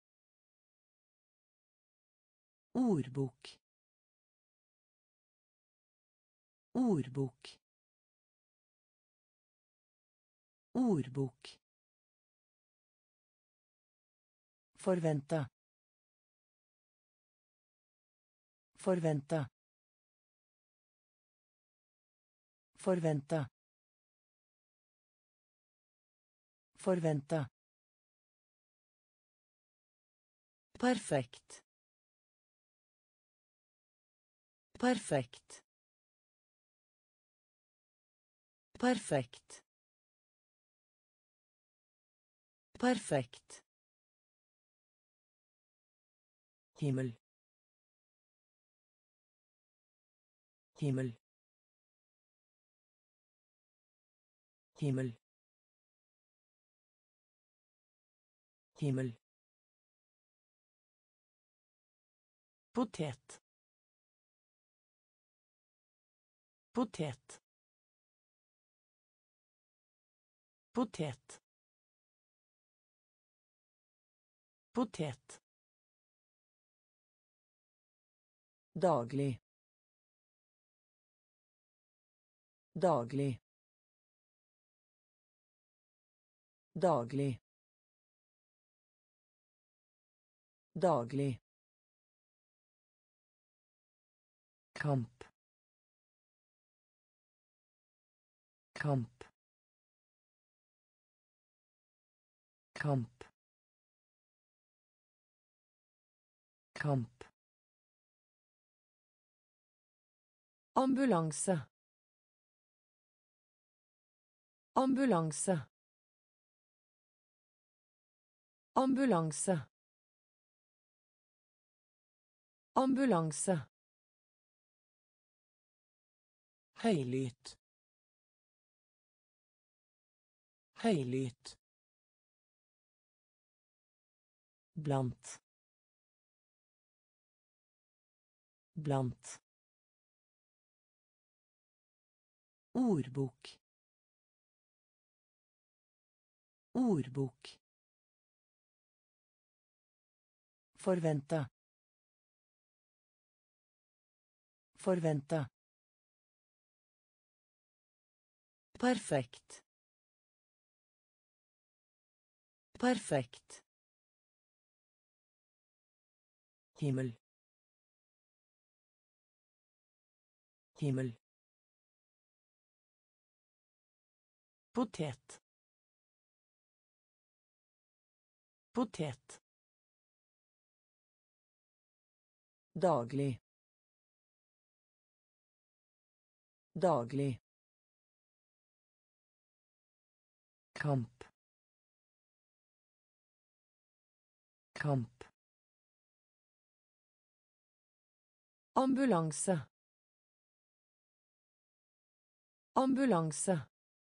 Ordbok. Ordbok. Ordbok. Forvente. Forvente. Forvente. Forvente. Perfekt. Perfekt. Perfekt. Perfekt. Himmel. Himmel. Himmel. Himmel. Potet. Potet. Potet. Potet. Daglig. Daglig. Daglig. Daglig. Kamp. Kamp. Kamp. Kamp. Ambulanse. Ambulanse. Ambulanse. Ambulanse. Høylytt. Høylytt. Blant. Blant. Ordbok. Ordbok. Forvente. Forvente. Perfekt. Perfekt. Himmel. Himmel. Potet. Potet. Daglig. Daglig. Kamp. Kamp. Ambulanse. Ambulanse.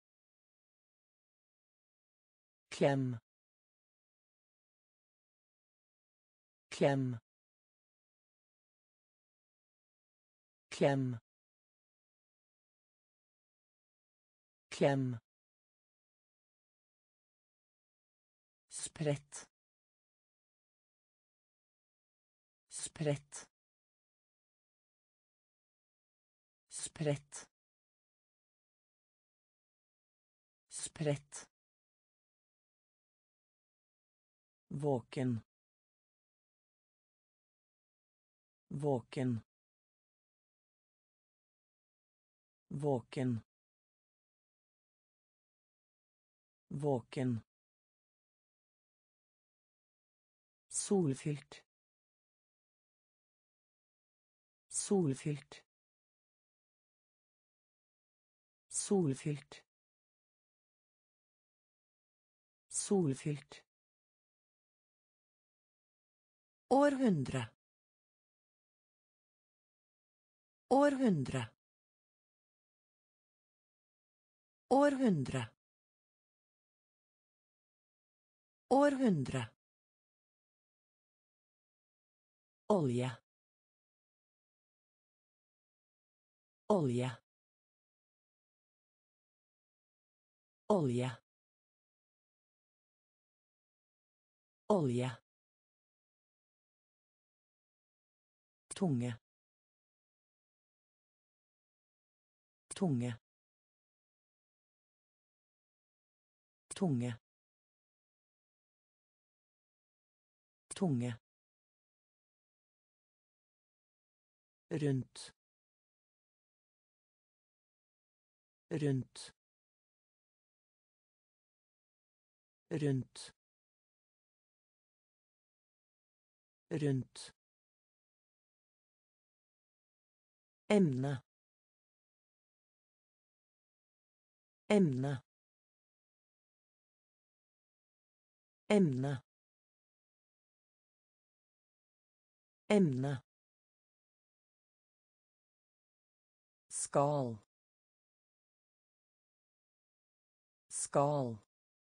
Klem. Klem. Klem. Klem. Spredt. Spredt. Spredt. Spredt. Våken. Våken. Våken. Våken. Solfylt. Solfylt. Solfylt. Solfylt. Århundre. Århundre. Århundre. Århundre. Olje. Olje. Olje. Olje. Tunge. Tunge. Tunge. Tunge. Rundt. Rundt. Rundt. Rundt. Emne. Emne. Emne. Emne. Skal. Skal.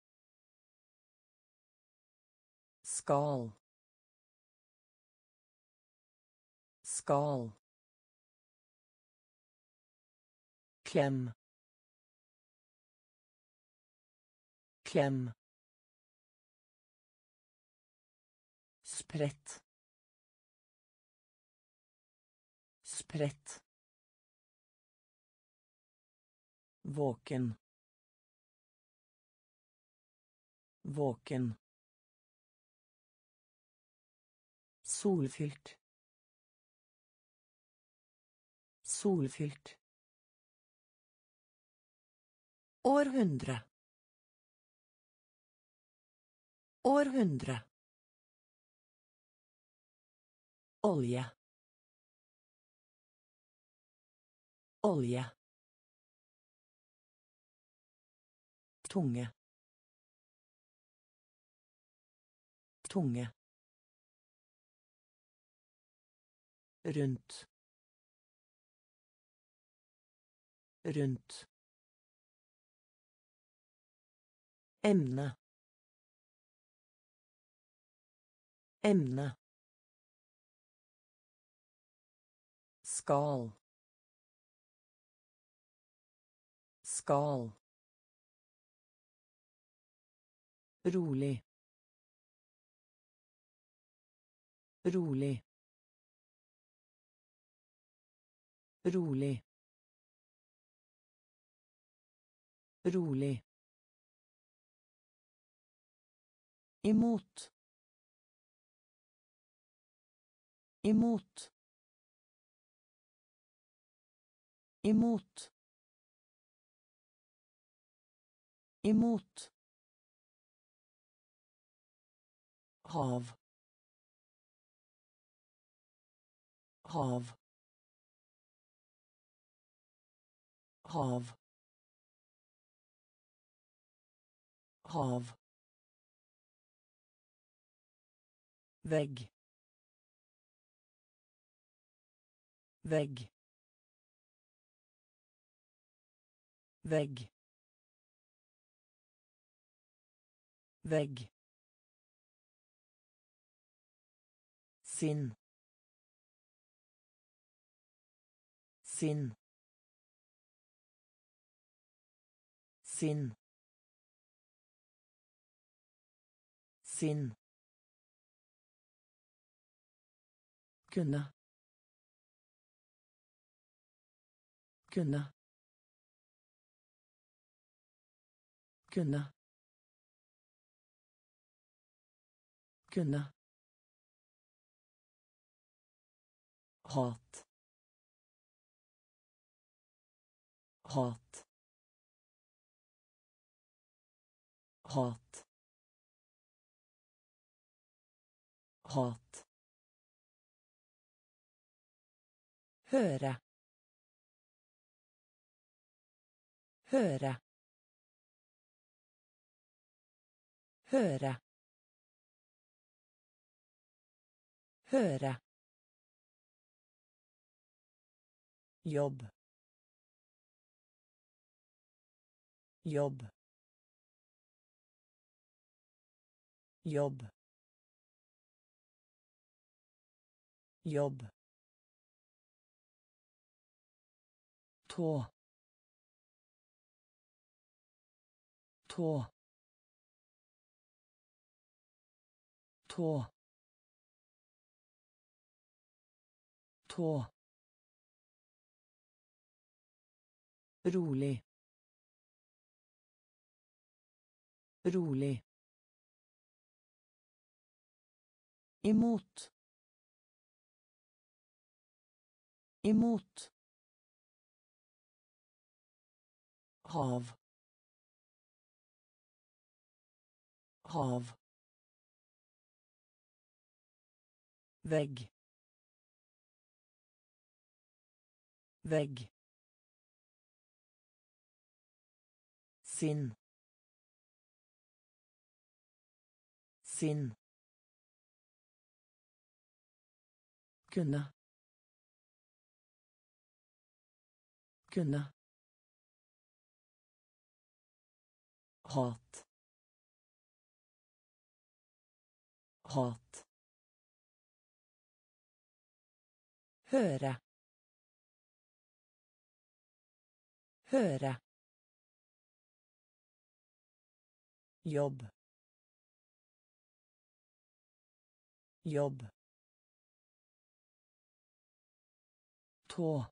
Skal. Skal. Klem. Klem. Spredt. Spredt. Våken. Våken. Solfylt. Solfylt. Århundre. Århundre. Olje. Olje. Tunge. Tunge. Rundt. Rundt. Emne. Emne. Skal. Skal. Rolig. Rolig. Rolig. Rolig. Emot. Emot. Emot. Emot. Hav. Hav. Hav. Hav. Vägg. Vägg. Vägg. Vägg. Sinn. Sinn. Sinn. Sinn. Kunne. Kunne. Kunne. Kunne. Hat. Hat. Hat. Hat. Høre. Høre. Høre. Høre. Jobb. Jobb. Jobb. Jobb. Tå. Tå. Tå. Tå. Rolig. Rolig. Imot. Imot. Hav. Hav. Vegg. Vegg. Sinn. Sinn. Kunne. Kunne. Hat. Hat. Høre. Høre. Jobb. Jobb. Tå.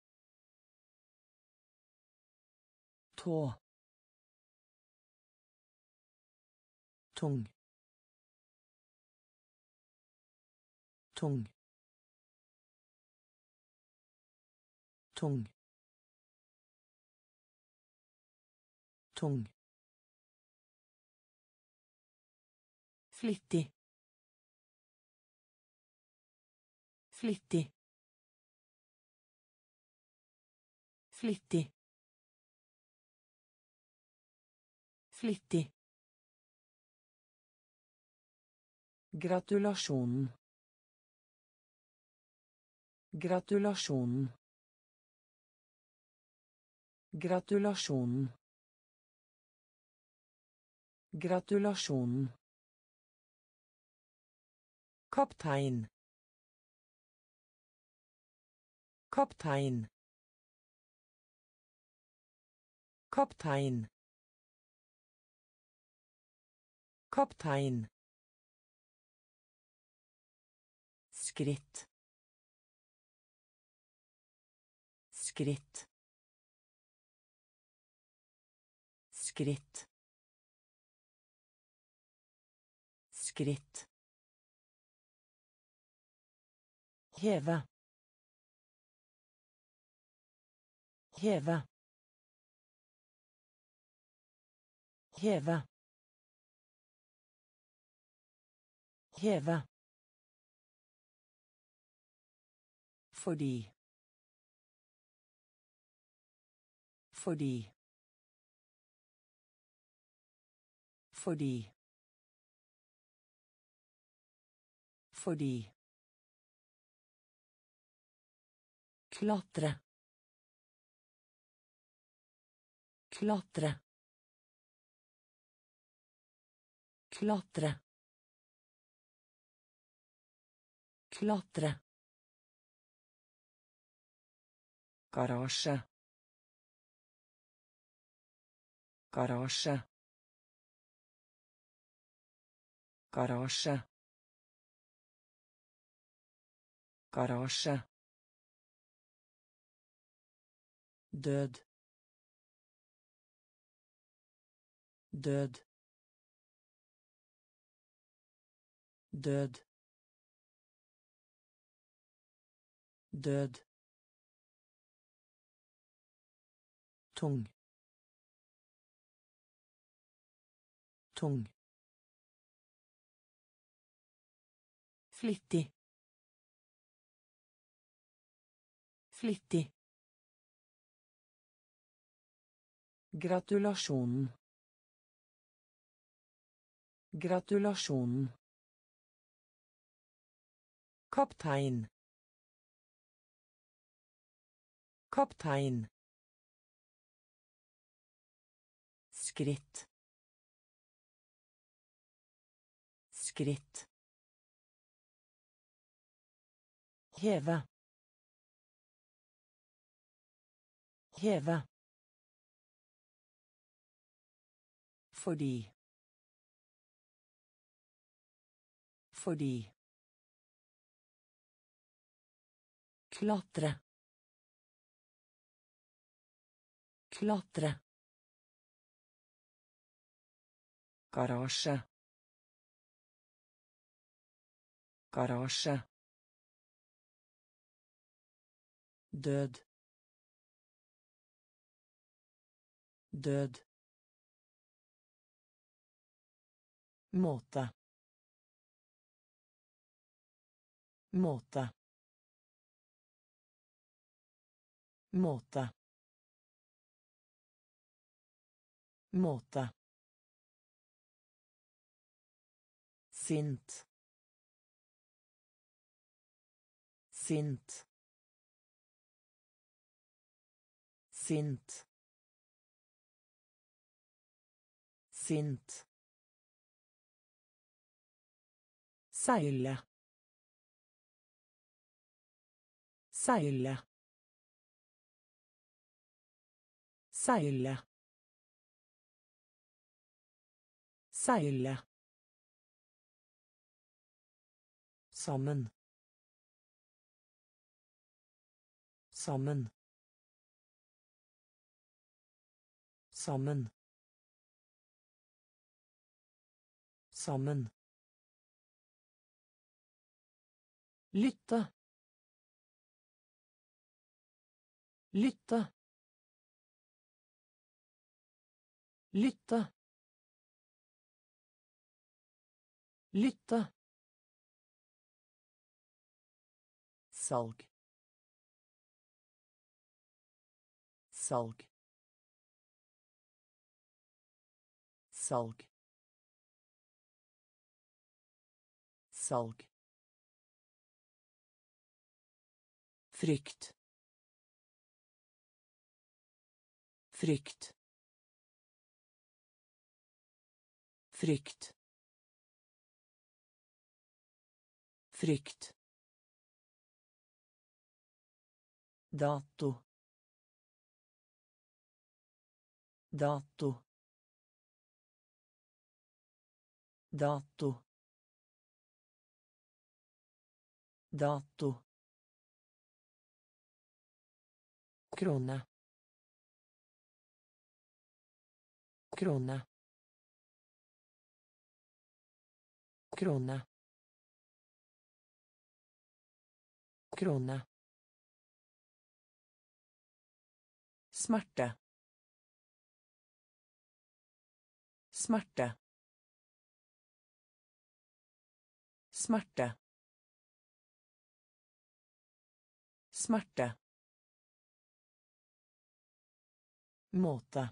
Tå. Tung. Tung. Tung. Tung. Flittig. Flittig. Flittig. Flittig. Gratulasjonen. Gratulasjonen. Gratulasjonen. Gratulasjonen. Kaptein. Kaptein. Kaptein. Kaptein. Skritt. Skritt. Skritt. Skritt. Heve. Heve. Heve. Heve. Fordi. Fordi. Fordi. Fordi. Klatre. Klatre. Klatre. Klatre. Garasje. Garasje. Garasje. Garasje. Død. Død. Død. Død. Tung. Tung. Flittig. Flittig. Gratulasjonen. Gratulasjonen. Kaptein. Kaptein. Skritt. Skritt. Heve. Heve. Fordi. Fordi. Klatre. Klatre. Garasje. Garasje. Død. Død. Måte. Måte. Måte. Måte. Sint. Sint. Sint. Sint. Seile. Seile. Seile. Seile. Sammen. Sammen. Sammen. Sammen. Lytte. Lytte. Lytte. Lytte. Salg. Salg. Salg. Salg. Frykt. Frykt. Frykt. Frykt. Dato. Dato. Dato. Dato. Krone. Krone. Krone. Krone. Smerte. Smerte. Smerte. Smerte. Måte.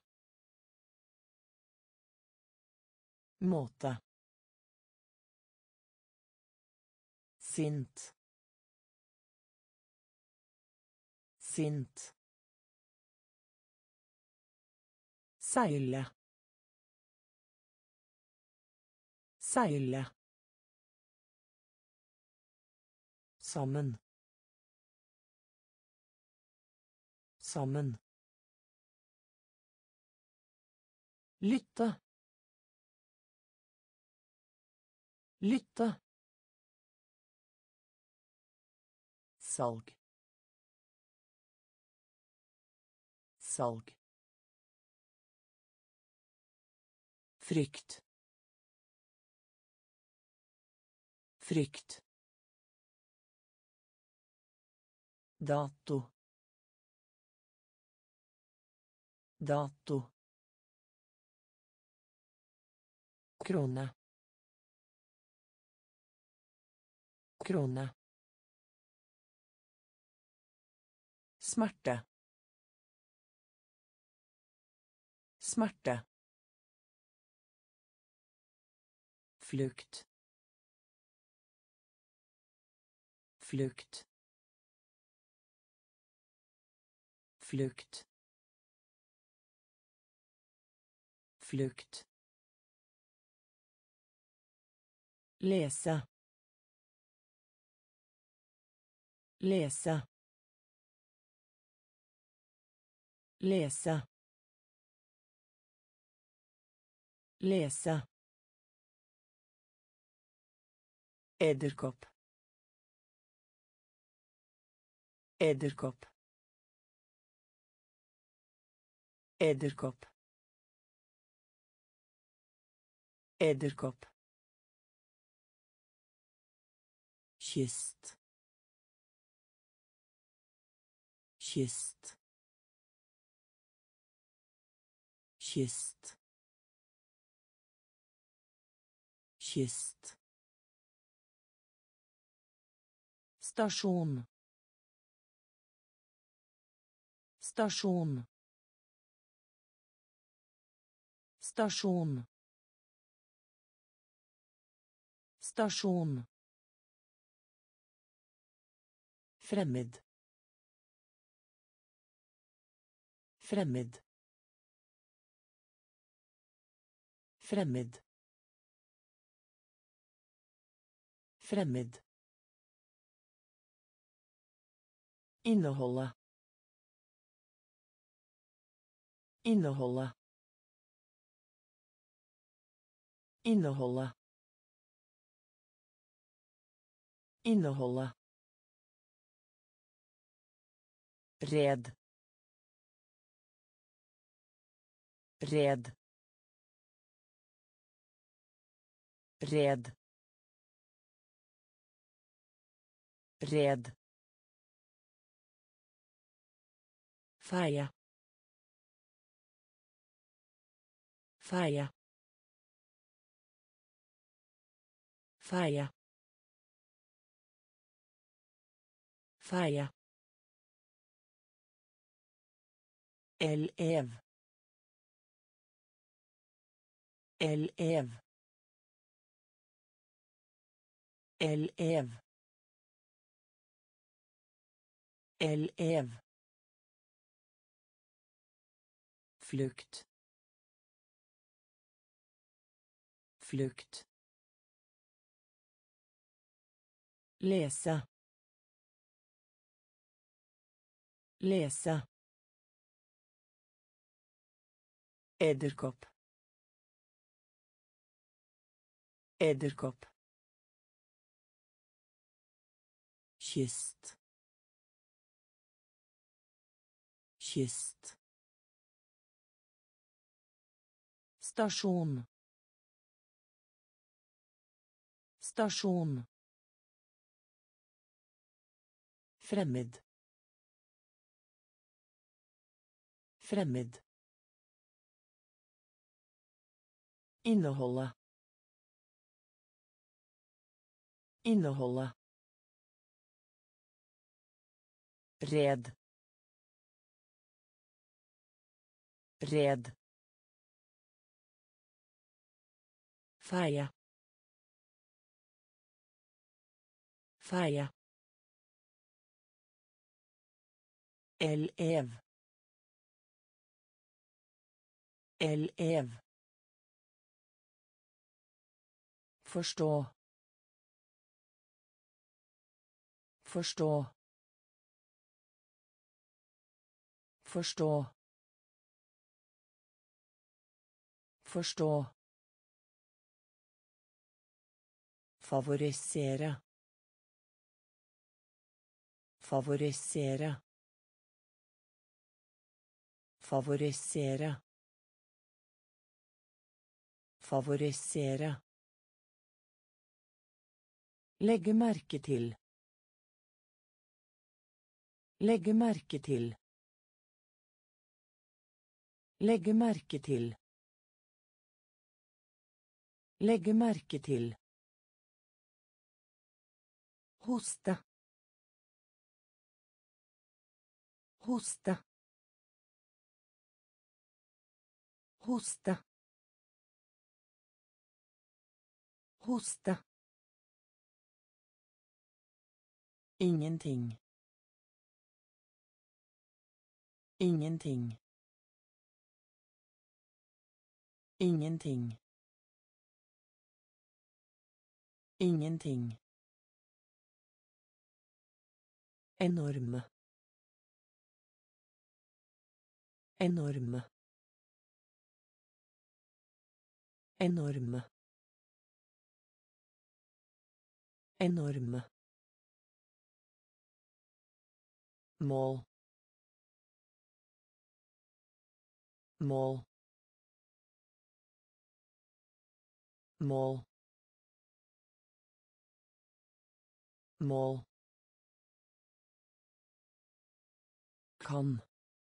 Måte. Sint. Sint. Seile. Seile. Sammen. Sammen. Lytte. Lytte. Salg. Salg. Frykt. Frykt. Dato. Dato. Krone. Krone. Smerte. Smerte. flukt, flukt, flukt, flukt, läsa, läsa, läsa, läsa, edderkopp, edderkopp, edderkopp, edderkopp, kyst, kyst, kyst, kyst, station, station, station, station, fremmed, fremmed, fremmed, fremmed, inneholde, inneholde, inneholde, inneholde, red, red, red, red, feie, feie, feie, feie, elev, elev, elev, elev, flukt, flukt, läsa, läsa, edderkopp, edderkopp, kyst, kyst, station, station, fremmed, fremmed, inneholde, inneholde, red, red, feie, feie, elev, elev, forstå, forstå, forstå, forstå, favorisere, favorisere, favorisere, favorisere, legge merke til, legge merke til, legge merke til, legge merke til, hoste, hoste, hoste, Hosta. Ingenting. Ingenting. Ingenting. Ingenting. Enorm. Enorm. Enorm. Enorm. Mål. Mål. Mål. Mål. Kan.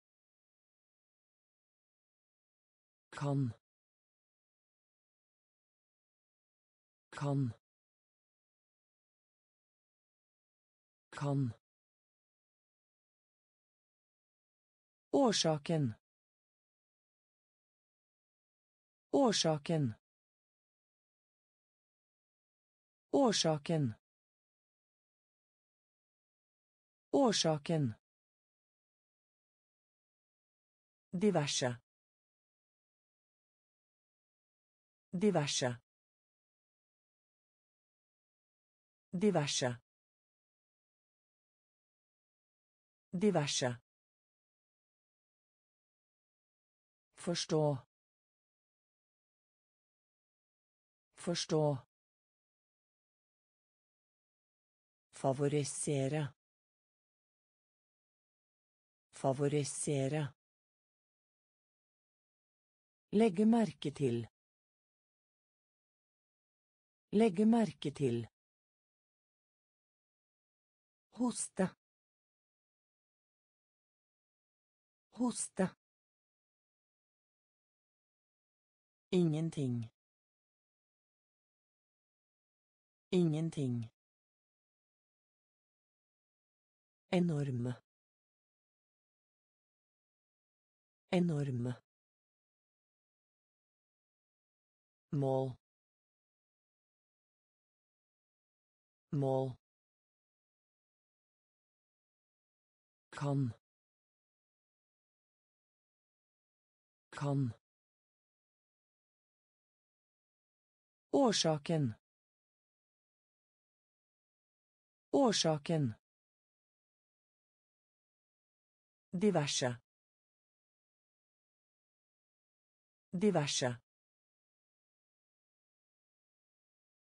Kan. Kan. Kan. Årsaken. Årsaken. Årsaken. Årsaken. Diverse. Diverse. Diverse. Diverse. Förstå. Förstå. Favorisere. Favorisere. Legge merke til. Legge merke til. Hoste. Hoste. Ingenting. Ingenting. Enorm. Enorm. Mål. Mål. Kan. Kan. Årsaken. Årsaken. Diverse. Diverse.